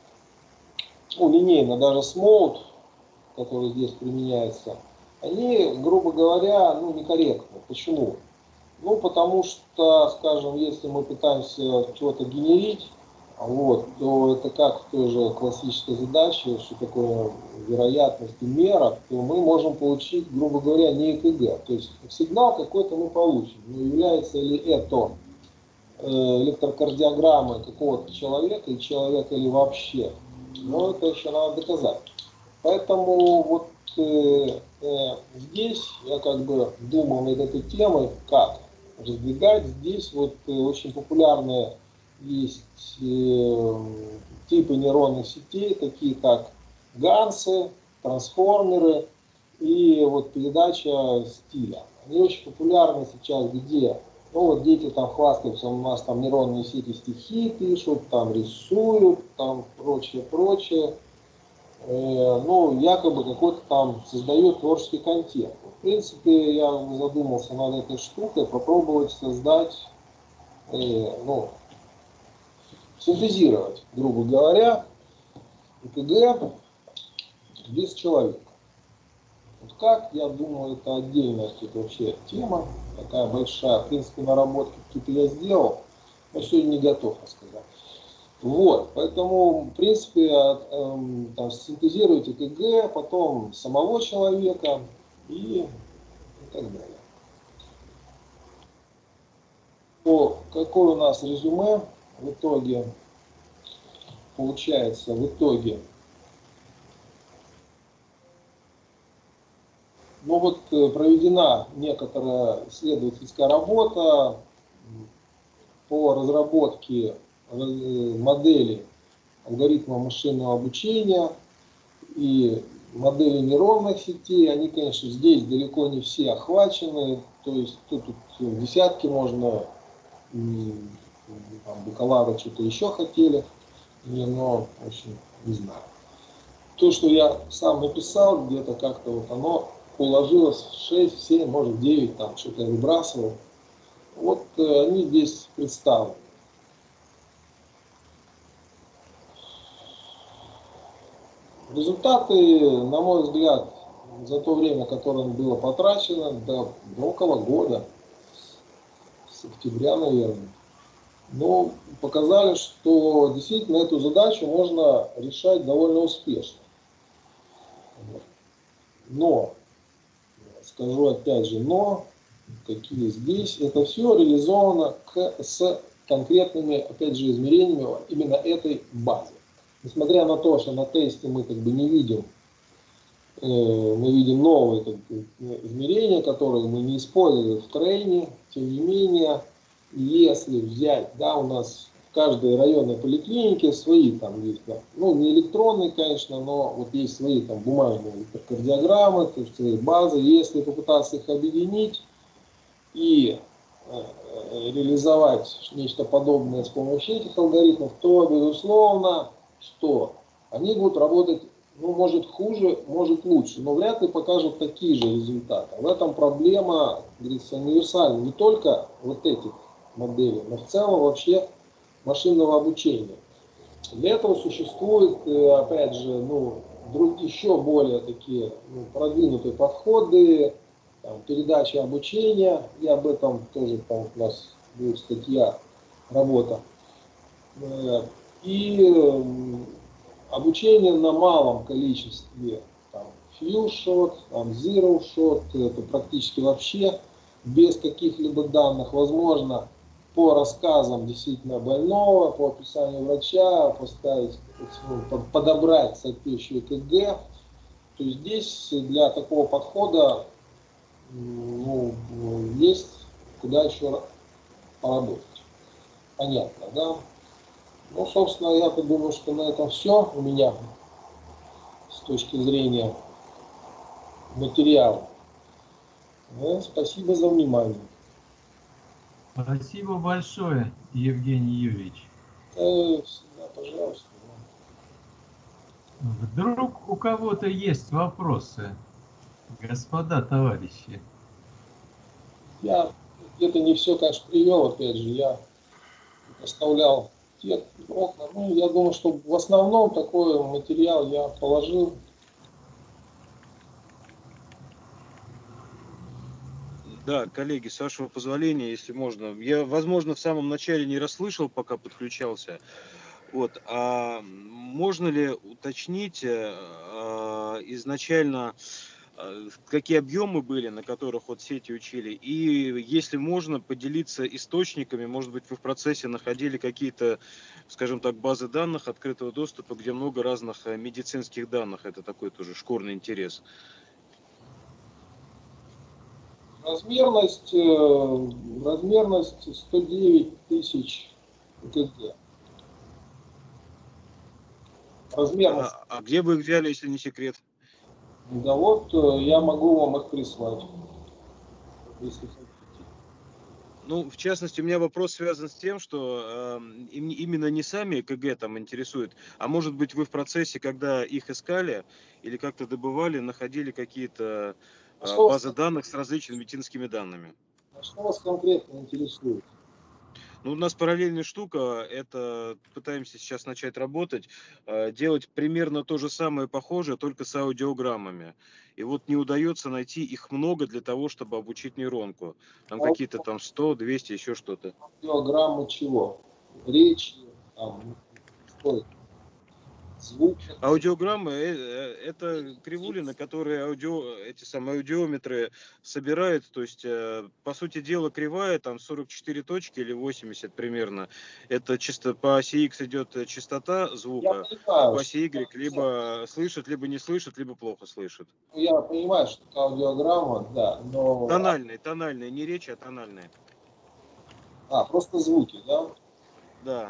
ну, линейно, даже смоут, который здесь применяется, они, грубо говоря, ну, некорректны. Почему? Ну, потому что, скажем, если мы пытаемся чего-то генерить, вот, то это как в той же классической задаче, что такое вероятность и мера, то мы можем получить, грубо говоря, не ЭКГ. То есть сигнал какой-то мы получим. Но является ли это э, электрокардиограммой какого-то человека и человека или вообще, но это еще надо доказать. Поэтому вот э, э, здесь я как бы думал над этой темой, как раздвигать. Здесь вот э, очень популярные есть э, типы нейронных сетей, такие как гансы, трансформеры и вот передача стиля. Они очень популярны сейчас где? Ну вот дети там хвастаются, у нас там нейронные сети стихи пишут, там рисуют, там прочее, прочее. Э, ну, якобы какой-то там создает творческий контент. В принципе, я задумался над этой штукой, попробовать создать, э, ну, синтезировать, грубо говоря, ЭКГ без человека. Вот как, я думаю, это отдельная это вообще тема, такая большая. В принципе, наработки какие-то я сделал, но сегодня не готов рассказать. Вот, поэтому, в принципе, э, там, синтезируйте ЭКГ, потом самого человека и, и так далее. То, какое у нас резюме в итоге получается? В итоге Ну вот э, проведена некоторая исследовательская работа по разработке э, модели алгоритма машинного обучения и модели нейронных сетей. Они, конечно, здесь далеко не все охвачены, то есть тут, тут десятки можно, там, бакалавры что-то еще хотели, но, в общем, не знаю. То, что я сам написал, где-то как-то вот оно уложилось в шесть, семь, может девять, там что-то я выбрасывал. Вот э, они здесь представлены. Результаты, на мой взгляд, за то время, которое было потрачено, до, до около года, с октября, наверное, но показали, что действительно эту задачу можно решать довольно успешно. Но, скажу опять же, но, какие здесь, это все реализовано к, с конкретными, опять же, измерениями именно этой базы. Несмотря на то, что на тесте мы как бы не видим, э, мы видим новые как бы, измерения, которые мы не использовали в трейне, тем не менее, если взять, да, у нас в каждой районной поликлинике свои там есть, да, ну не электронные, конечно, но вот есть свои там бумажные электрокардиограммы, то есть свои базы. Если попытаться их объединить и э, реализовать нечто подобное с помощью этих алгоритмов, то безусловно, что они будут работать, ну, может хуже, может лучше, но вряд ли покажут такие же результаты. В этом проблема, говорится, универсальна не только вот этих моделей, но в целом вообще машинного обучения. Для этого существуют, опять же, ну, еще более такие, ну, продвинутые подходы, там, передача обучения, и об этом тоже там у нас будет статья, работа. И обучение на малом количестве, там, few shot, там, zero shot, это практически вообще без каких-либо данных, возможно, по рассказам действительно больного, по описанию врача, поставить, подобрать соответствующее КГ. То есть здесь для такого подхода, ну, есть куда еще поработать. Понятно, да? Ну, собственно, я думаю, что на этом все у меня с точки зрения материала. Ну, спасибо за внимание. Спасибо большое, Евгений Юрьевич. Э, да, пожалуйста. Вдруг у кого-то есть вопросы, господа товарищи? Я где-то не все, конечно, привел, опять же, я оставлял те окна. Ну, я думаю, что в основном такой материал я положил. Да, коллеги, с вашего позволения, если можно. Я, возможно, в самом начале не расслышал, пока подключался. Вот, а можно ли уточнить э, изначально, э, какие объемы были, на которых вот сети учили? И если можно, поделиться источниками, может быть, вы в процессе находили какие-то, скажем так, базы данных открытого доступа, где много разных медицинских данных. Это такой тоже шкурный интерес. Размерность, э, размерность сто девять тысяч КГ. Размерность. А, а где вы их взяли, если не секрет? Да вот, э, я могу вам их прислать, если хотите. Ну, в частности, у меня вопрос связан с тем, что э, именно не сами КГ там интересует, а может быть вы в процессе, когда их искали или как-то добывали, находили какие-то А э, что вас, базы данных с различными медицинскими данными. а что вас конкретно интересует? Ну, у нас параллельная штука, это пытаемся сейчас начать работать, э, делать примерно то же самое похожее, только с аудиограммами. И вот не удается найти их много для того, чтобы обучить нейронку. Там какие-то там сто, двести, еще что-то. Килограммы чего? Речи, там, что это? звук. Аудиограммы э, э, это кривули, на которые аудио, эти самые аудиометры собирают. То есть, э, по сути дела, кривая, там сорок четыре точки или восемьдесят примерно. Это чисто по оси X идет частота Я звука, а понимаю, по что, оси Y либо слышит, либо не слышит, либо плохо слышит. я понимаю, что это аудиограмма, да, но... Тональные, тональные, не речь, а тональные. А, просто звуки, да? Да.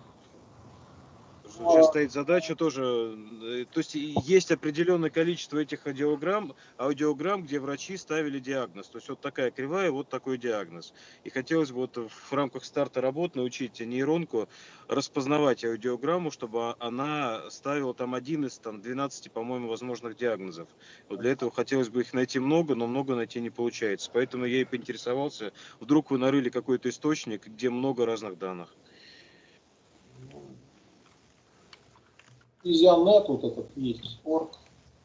Ну, Сейчас а стоит задача тоже, э, то есть и есть определенное количество этих аудиограмм, аудиограмм, где врачи ставили диагноз. То есть вот такая кривая, вот такой диагноз. И хотелось бы вот в рамках старта работ научить нейронку распознавать аудиограмму, чтобы она ставила там один из там, двенадцати, по-моему, возможных диагнозов. Вот для этого хотелось бы их найти много, но много найти не получается. Поэтому я и поинтересовался, вдруг вы нарыли какой-то источник, где много разных данных. Физионет вот этот есть, орг.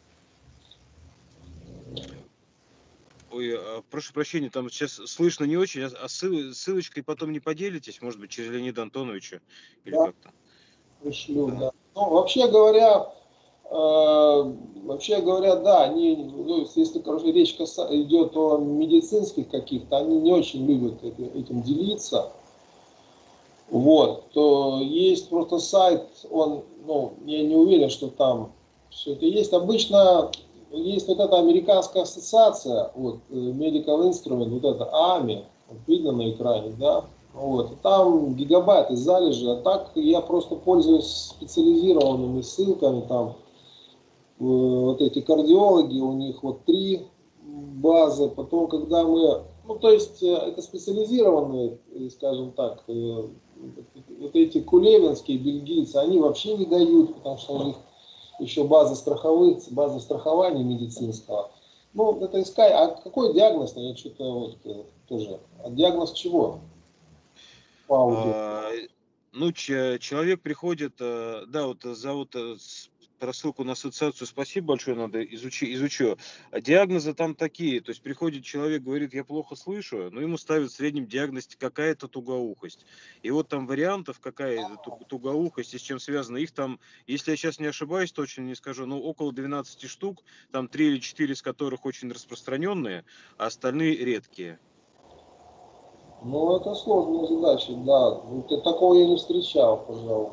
Ой, а, прошу прощения, там сейчас слышно не очень, а а ссыл- ссылочкой потом не поделитесь, может быть, через Леонида Антоновича или Да, как-то. пришлю, Да. да. Ну, вообще говоря, э, вообще говоря, да, они, ну, если, короче, речь каса- идет о медицинских каких-то, они не очень любят эти- этим делиться. Вот, то есть просто сайт, он, ну, я не уверен, что там все это есть. Обычно есть вот эта американская ассоциация, вот, э, Medical Instrument, вот это АМИ, вот видно на экране, да, вот, и там гигабайты залежи, а так я просто пользуюсь специализированными ссылками, там, э, вот эти кардиологи, у них вот три базы, потом, когда мы, ну, то есть, э, это специализированные, э, скажем так, э, вот эти кулевинские бельгийцы, они вообще не дают, потому что у них еще база страховых, база страхования медицинского. Ну, это искать. А какой диагноз? Я что-то вот э, тоже. А диагноз чего? По аудио. А, ну, че- человек приходит, э, да, вот за вот э, с- рассылку на ассоциацию спасибо большое, надо изучи, изучу. А диагнозы там такие, то есть приходит человек, говорит, я плохо слышу, но ему ставят в среднем диагноз какая-то тугоухость. И вот там вариантов, какая это ту- тугоухость и с чем связано, их там, если я сейчас не ошибаюсь, точно не скажу, но около двенадцати штук, там три или четыре из которых очень распространенные, а остальные редкие. Ну, это сложная задача, да. Вот я- такого я не встречал, пожалуй.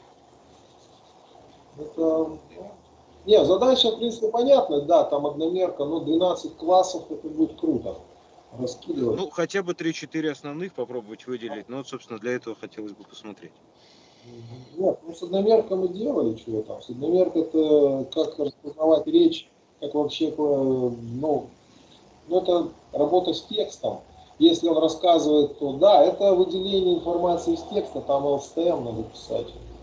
Это, ну, не, задача, в принципе, понятная, да, там одномерка, но двенадцать классов, это будет круто. Раскидывать. Ну, хотя бы три-четыре основных попробовать выделить. Но, вот, собственно, для этого хотелось бы посмотреть. Нет, ну с одномеркой мы делали чего там. С одномеркой это как распознавать речь, как вообще, э, ну, ну, это работа с текстом. Если он рассказывает, то да, это выделение информации из текста, там эл эс тэ эм надо писать.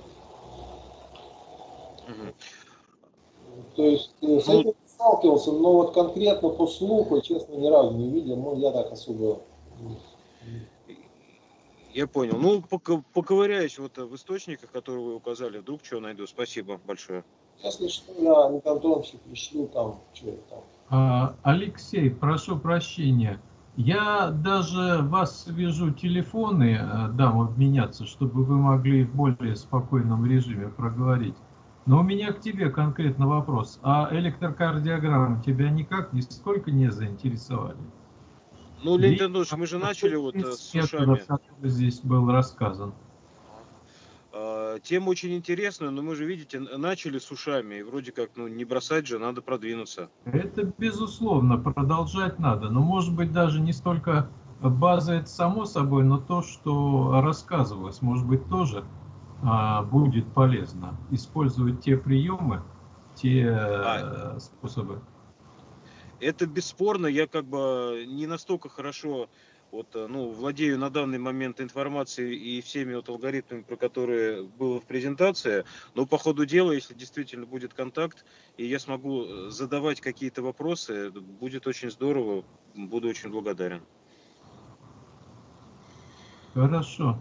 Мгм. То есть э, с Ну, этим не сталкивался, но вот конкретно по слуху, честно, ни разу не видел, ну я так особо. я понял. Ну, пока- поковыряюсь вот в источниках, которые вы указали, вдруг чего найду. Спасибо большое. Если что, я Николаю Антоновичу пришлю там, что там. А, Алексей, прошу прощения. Я даже вас свяжу телефоны, э, дам обменяться, чтобы вы могли в более спокойном режиме проговорить. Но у меня к тебе конкретно вопрос. А электрокардиограммы тебя никак нисколько не заинтересовали? Ну, Леонид Видимо, Антонович, мы же начали вот э, с методов, ушами. который здесь был рассказан. А, Тема очень интересная, но мы же, видите, н- начали с ушами. И вроде как, ну, не бросать же, надо продвинуться. Это, безусловно, продолжать надо. Но, может быть, даже не столько база, это само собой, но то, что рассказывалось, может быть, тоже а, будет полезно. Использовать те приемы, те А э, способы. это бесспорно, я как бы не настолько хорошо вот, э, ну, владею на данный момент информацией и всеми вот алгоритмами, про которые было в презентации, но по ходу дела, если действительно будет контакт, и я смогу э, задавать какие-то вопросы, будет очень здорово, буду очень благодарен. Хорошо.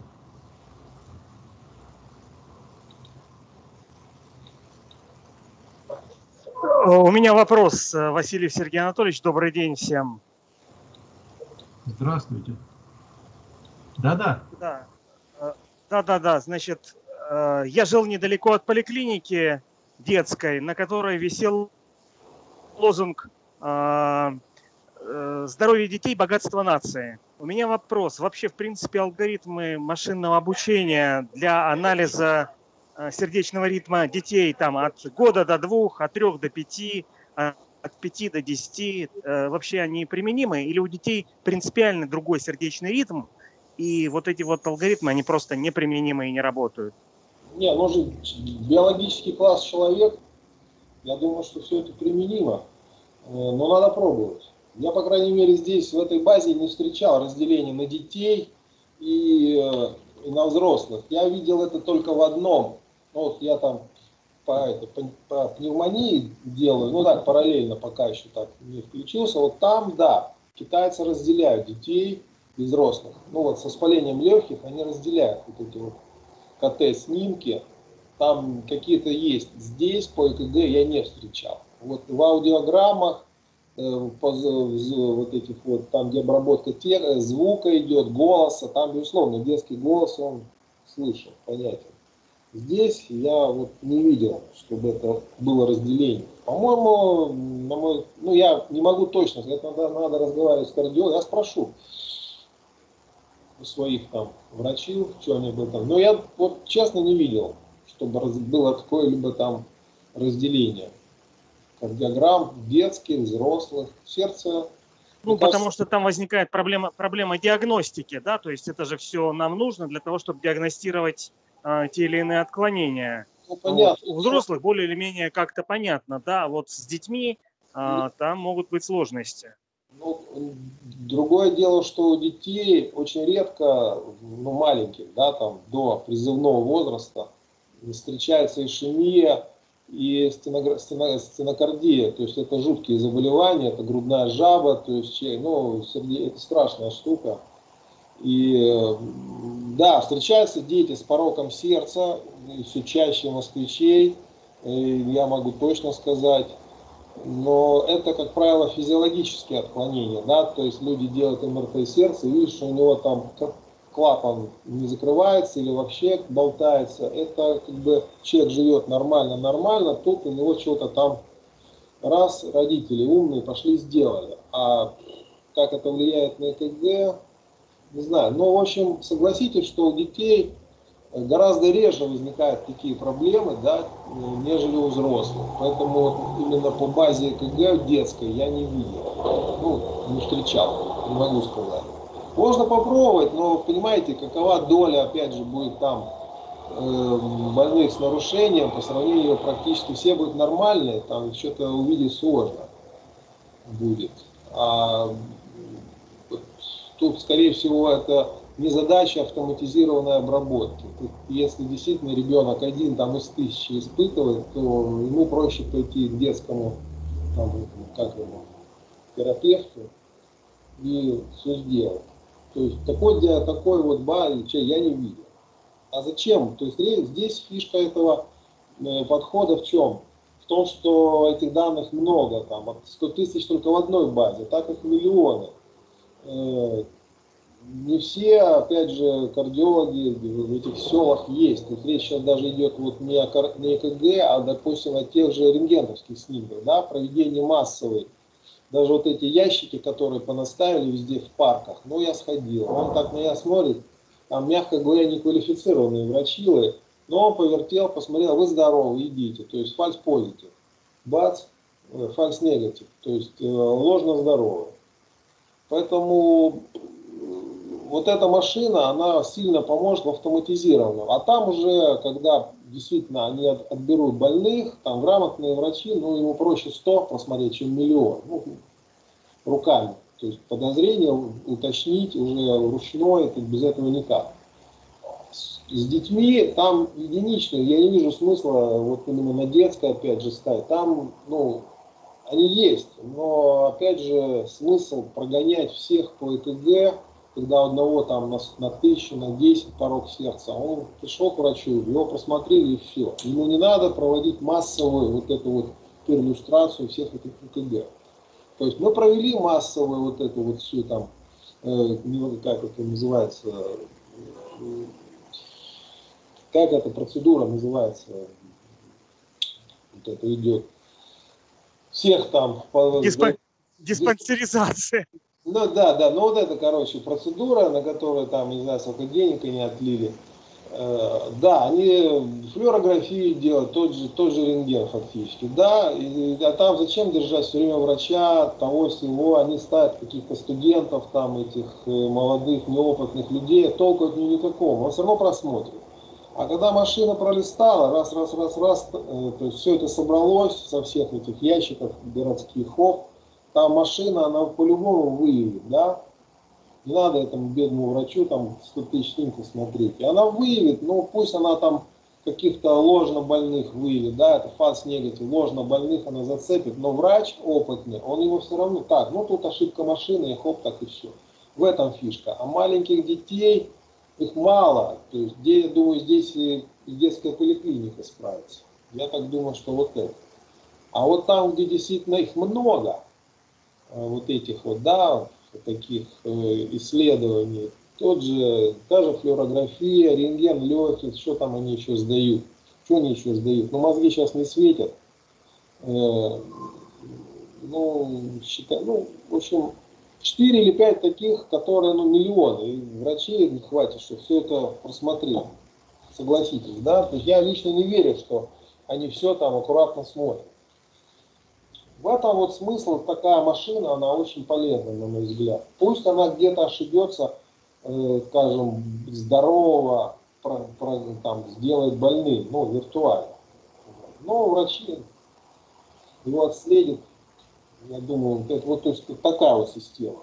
У меня вопрос, э, Васильев Сергей Анатольевич. Добрый день всем. Здравствуйте. Да-да. Да, э, да, да, да. Значит, э, я жил недалеко от поликлиники, детской, на которой висел лозунг «Здоровье детей – богатство нации». У меня вопрос. Вообще, в принципе, алгоритмы машинного обучения для анализа сердечного ритма детей там, от года до двух, от трех до пяти, от пяти до десяти, вообще они применимы? Или у детей принципиально другой сердечный ритм, и вот эти вот алгоритмы, они просто неприменимы и не работают? Не, ну же биологический класс человек, я думаю, что все это применимо, но надо пробовать. Я, по крайней мере, здесь, в этой базе, не встречал разделения на детей и, и на взрослых. Я видел это только в одном. Ну, вот я там по, это, по, по пневмонии делаю, ну так, параллельно, пока еще так не включился. Вот там, да, китайцы разделяют детей и взрослых. Ну вот с воспалением легких они разделяют вот эти вот КТ-снимки. Там какие-то есть. Здесь по ЭКГ я не встречал. Вот в аудиограммах, по, вот этих вот, там, где обработка те, звука идет, голоса, там, безусловно, детский голос, он слышен, понятен. Здесь я вот не видел, чтобы это было разделение. По-моему, на мой, ну, я не могу точно сказать, надо, надо разговаривать с кардиологом, я спрошу у своих там врачей, что они об этом. Но я вот честно не видел, чтобы было какое-либо там разделение. Кардиограмм детских, взрослых, сердце. Ну, потому что там возникает проблема, проблема диагностики, да, то есть это же все нам нужно для того, чтобы диагностировать а, те или иные отклонения. Ну, понятно. Вот. У взрослых более или менее как-то понятно, да, вот с детьми а, там могут быть сложности. Ну, другое дело, что у детей очень редко, ну, маленьких, да, там, до призывного возраста встречается ишемия и стенокардия, то есть это жуткие заболевания, это грудная жаба, то есть, ну, это страшная штука. И да, встречаются дети с пороком сердца, все чаще москвичей, я могу точно сказать. Но это, как правило, физиологические отклонения, да, то есть люди делают эм эр тэ сердца и видят, что у него там клапан не закрывается или вообще болтается. Это как бы человек живет нормально, нормально, тут у него что-то там раз, родители умные пошли сделали. А как это влияет на ЭКГ, не знаю. Но, в общем, согласитесь, что у детей гораздо реже возникают такие проблемы, да, нежели у взрослых. Поэтому вот именно по базе ЭКГ детской я не видел. Ну, не встречал, не могу сказать. Можно попробовать, но понимаете, какова доля, опять же, будет там э, больных с нарушением, по сравнению практически все будут нормальные, там что-то увидеть сложно будет. А тут, скорее всего, это не задача автоматизированной обработки. Тут, если действительно ребенок один там из тысячи испытывает, то ему проще пойти к детскому, там, как его, терапевту и все сделать. То есть такой, такой вот базы я не видел. А зачем? То есть здесь фишка этого подхода в чем? В том, что этих данных много, там, сто тысяч только в одной базе, так как миллионы. Не все, опять же, кардиологи в этих селах есть. Тут речь сейчас даже идет вот не о ЭКГ, а, допустим, о тех же рентгеновских снимках, да, проведение массовой. Даже вот эти ящики, которые понаставили везде в парках, ну, я сходил. Он так на меня смотрит, там, мягко говоря, неквалифицированные врачилы, но он повертел, посмотрел, вы здоровы, идите. То есть фальс позитив. Бац, фальс негатив. То есть ложно здоровы. Поэтому вот эта машина, она сильно поможет в автоматизированном. А там уже, когда действительно они отберут больных, там грамотные врачи, ну, ему проще сто посмотреть, чем миллион. Ну, руками. То есть подозрение уточнить уже ручной, без этого никак. С, с детьми там единично, я не вижу смысла вот именно на детской опять же ставить. Там, ну, они есть, но опять же смысл прогонять всех по ЭКГ, когда у одного там на, на тысячу, на десять порог сердца, он пришел к врачу, его просмотрели и все. Ему не надо проводить массовую вот эту вот перлюстрацию всех этих ЭКГ. То есть мы провели массовую вот эту вот всю там, э, как это называется, э, как эта процедура называется, вот это идет. Всех там... По, Диспан... Диспансеризация. Ну да, да, ну вот это, короче, процедура, на которую там, не знаю, сколько денег они отлили. Э, да, они флюорографию делают, тот же, тот же рентген фактически, да, и, а там зачем держать все время врача, того всего, они ставят каких-то студентов, там этих молодых, неопытных людей, толку от них никакого, он все равно просмотрит. А когда машина пролистала, раз, раз, раз, раз, э, то есть все это собралось со всех этих ящиков городских, хоп, там машина, она по-любому выявит, да, не надо этому бедному врачу там сто тысяч снимков смотреть. И она выявит, ну пусть она там каких-то ложно больных выявит, да, это фаз негатив, ложно больных она зацепит, но врач опытный, он его все равно, так, ну тут ошибка машины, и хоп, так и все. В этом фишка. А маленьких детей, их мало, то есть, где, я думаю, здесь и детская поликлиника справится. Я так думаю, что вот это. А вот там, где действительно их много, вот этих вот, да, таких э, исследований, тот же, та же флюорография, рентген легких, что там они еще сдают, что они еще сдают, ну мозги сейчас не светят, э, ну, считай, ну, в общем, четыре или пять таких, которые, ну, миллионы, и врачей не хватит, чтобы все это просмотреть, согласитесь, да, то есть я лично не верю, что они все там аккуратно смотрят. В этом вот смысл, такая машина, она очень полезна, на мой взгляд. Пусть она где-то ошибется, э, скажем, здорового, про, про, там, сделает больным, ну, виртуально. Но врачи его отследят, я думаю, это вот, то есть, вот такая вот система.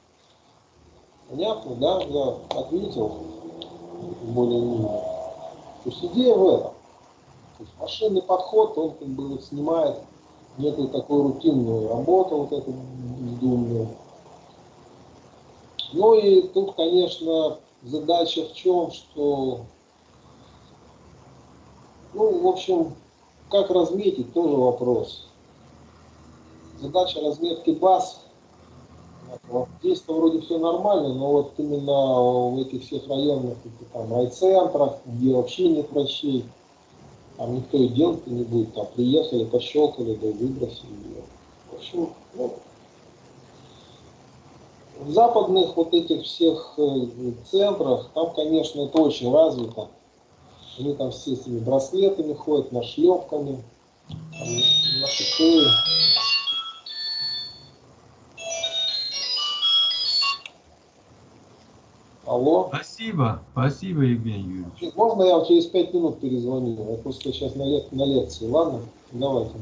Понятно, да? Я ответил более-менее. То есть идея в этом. То есть машинный подход, он как бы вот снимает некую такую рутинную работу, вот эту бездумную. Ну и тут, конечно, задача в чем, что, ну, в общем, как разметить, тоже вопрос. Задача разметки баз, здесь-то вроде все нормально, но вот именно в этих всех районных там, райцентрах, где вообще нет врачей, там никто и делать-то не будет, там приехали, пощелкали, да и выбросили ее. В общем, ну, в западных вот этих всех центрах, там, конечно, это очень развито. Они там все с этими браслетами ходят, нашлепками, на шипы. Алло. Спасибо, спасибо, Евгений Юрьевич. Можно я через пять минут перезвоню? Я просто сейчас на, лек на лекции, ладно? Давайте.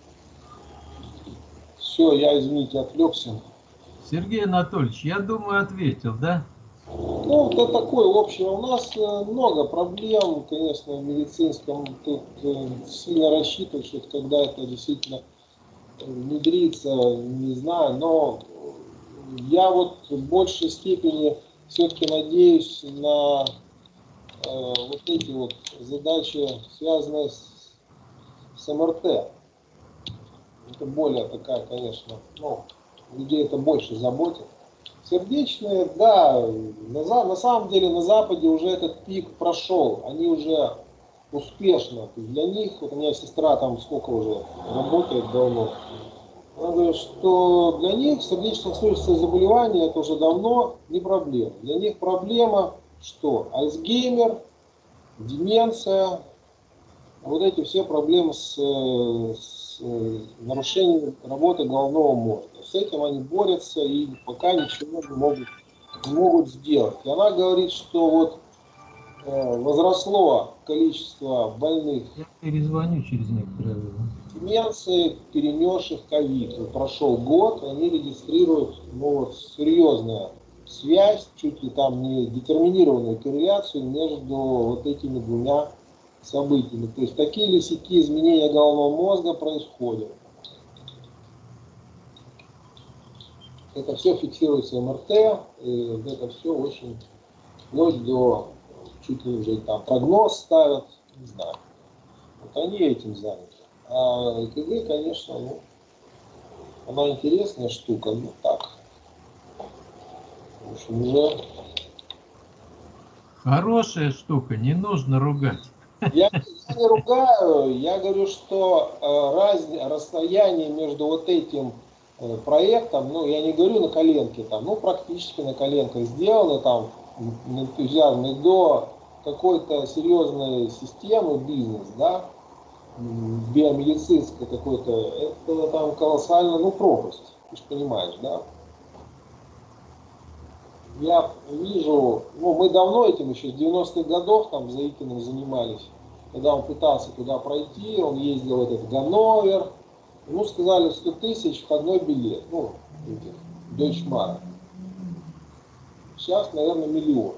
Все, я, извините, отвлекся. Сергей Анатольевич, я думаю, ответил, да? Ну, это такое общее. У нас много проблем, конечно, в медицинском. Тут сильно рассчитывать, что когда это действительно внедрится, не знаю. Но я вот в большей степени все-таки надеюсь на э, вот эти вот задачи, связанные с, с эм эр тэ. Это более такая, конечно, ну, людей это больше заботит. Сердечные, да, на, на самом деле на Западе уже этот пик прошел, они уже успешно. Для них, вот у меня сестра там сколько уже работает давно, она говорит, что для них сердечно-сосудистые заболевания это уже давно не проблема. Для них проблема, что Альцгеймер, деменция, вот эти все проблемы с, с нарушением работы головного мозга. С этим они борются и пока ничего не могут, не могут сделать. И она говорит, что вот э, возросло количество больных. Я перезвоню через некоторое время. Деменции, перенесших ковид. Вот прошел год, они регистрируют, ну, вот, серьезную связь, чуть ли там не детерминированную корреляцию между вот этими двумя событиями. То есть такие или сякие изменения головного мозга происходят. Это все фиксируется эм эр тэ, и это все очень вплоть до чуть ли уже там прогноз ставят, не знаю. Вот они этим заняты. А э ка гэ, конечно, ну, она интересная штука, но так. В общем, уже... Хорошая штука, не нужно ругать. Я, я не ругаю, я говорю, что э, раз, расстояние между вот этим э, проектом, ну, я не говорю на коленке, там, ну, практически на коленках сделано, там, энтузиазм, и до какой-то серьезной системы бизнес, да, биомедицинской какой-то, это там колоссально, ну, пропасть, ты же понимаешь, да. Я вижу, ну, мы давно этим еще с девяностых годов там за Икиным занимались. Когда он пытался туда пройти, он ездил в этот Ганновер, ему сказали сто тысяч входной билет, ну, этих, Дойчмара. Сейчас, наверное, миллион.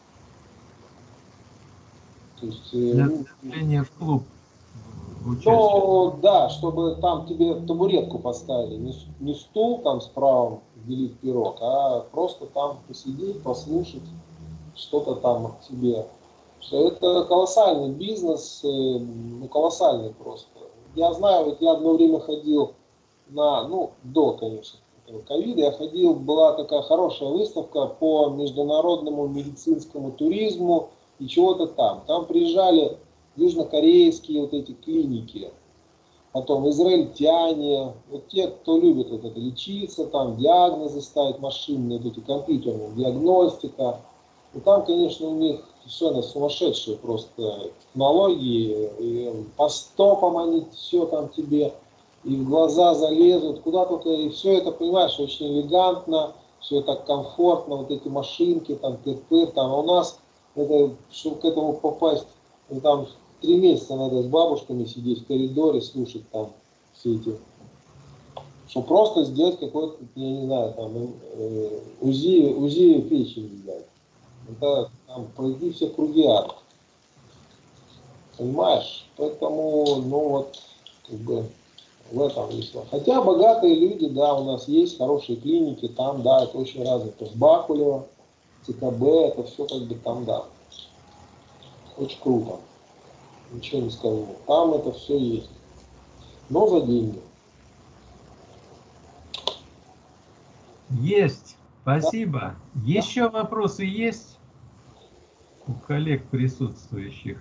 То есть, Для ну, вступления в клуб участия. ну, да, чтобы там тебе табуретку поставили, не, не стул там с правом делить пирог, а просто там посидеть, послушать, что-то там тебе. Что это колоссальный бизнес, ну, колоссальный просто. Я знаю, вот я одно время ходил на, ну, до, конечно, ковида, я ходил, была такая хорошая выставка по международному медицинскому туризму и чего-то там. Там приезжали южнокорейские вот эти клиники, потом израильтяне, вот те, кто любит вот это лечиться, там диагнозы ставить машинные, вот эти компьютерные, диагностика. И там, конечно, у них совершенно сумасшедшие просто технологии, и по стопам они все там тебе, и в глаза залезут, куда только, и все это, понимаешь, очень элегантно, все так комфортно, вот эти машинки, там, пыр-пыр, там, а у нас, это, чтобы к этому попасть, ну, там, три месяца надо с бабушками сидеть в коридоре, слушать там все эти, чтобы просто сделать какой-то, я не знаю, там, э, УЗИ, УЗИ печени сделать. Это там пройти все круги ада. Понимаешь? Поэтому, ну вот, как бы в этом весело. Хотя богатые люди, да, у нас есть хорошие клиники, там, да, это очень развито. В Бакулево, ЦКБ, это все как бы там, да. Очень круто. Ничего не скажу. Там это все есть. Но за деньги. Есть. Спасибо. Еще вопросы есть у коллег присутствующих?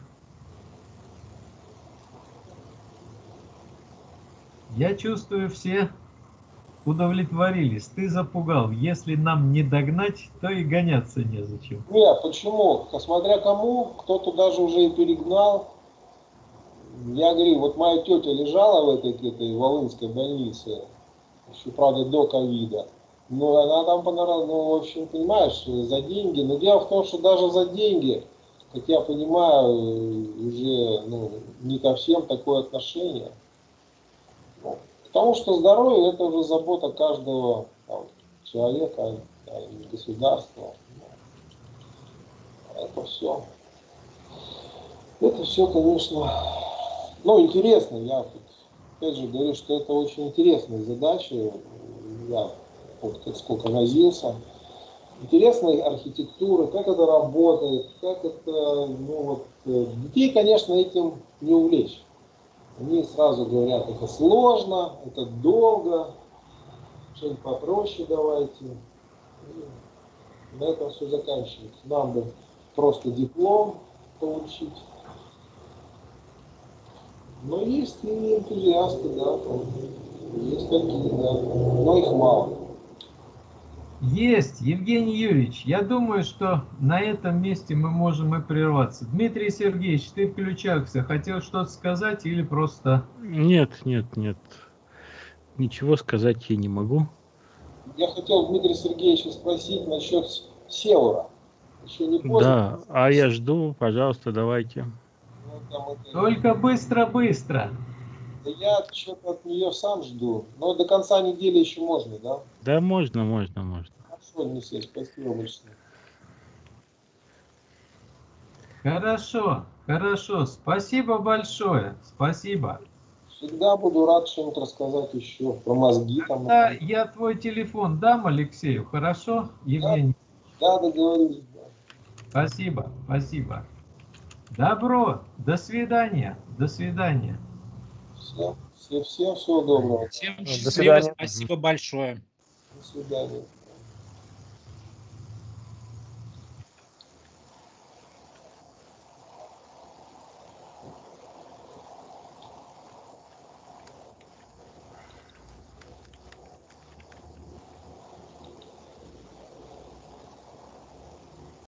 Я чувствую, все удовлетворились. Ты запугал. Если нам не догнать, то и гоняться незачем. Нет, почему? Смотря кому, кто-то даже уже и перегнал. Я говорю, вот моя тетя лежала в этой, этой Волынской больнице, еще, правда, до ковида. Но она там понравилась, ну, в общем, понимаешь, за деньги. Но дело в том, что даже за деньги, как я понимаю, уже, ну, не ко всем такое отношение. Ну, потому что здоровье – это уже забота каждого там, человека, да, и государства. Это все. Это все, конечно, ну, интересно. Я опять же говорю, что это очень интересные задачи. Я вот сколько возился. Интересная архитектура, как это работает, как это, ну вот, детей, конечно, этим не увлечь. Они сразу говорят, это сложно, это долго, что-нибудь попроще давайте. И на этом все заканчивается. Нам бы просто диплом получить. Но есть и энтузиасты, да, есть такие, да, но их мало. Есть, Евгений Юрьевич. Я думаю, что на этом месте мы можем и прерваться. Дмитрий Сергеевич, ты включался. Хотел что-то сказать или просто... Нет, нет, нет. Ничего сказать я не могу. Я хотел Дмитрия Сергеевича спросить насчет Севера. Еще не поздно? Да, а я жду, пожалуйста, давайте. Ну, там это... Только быстро-быстро. Да я что-то от нее сам жду. Но до конца недели еще можно, да? Да, можно, можно, можно. Хорошо, Дмитрий, спасибо большое. Хорошо, хорошо. Спасибо большое. Спасибо. Всегда буду рад что-нибудь рассказать еще про мозги. Там, Да, я твой телефон дам Алексею, хорошо, Евгений? Да, договорились. Да. Спасибо, спасибо. Добро, до свидания, до свидания. Всем, всем, всем всего доброго. Всем До счастливо, свидания. спасибо большое. До свидания.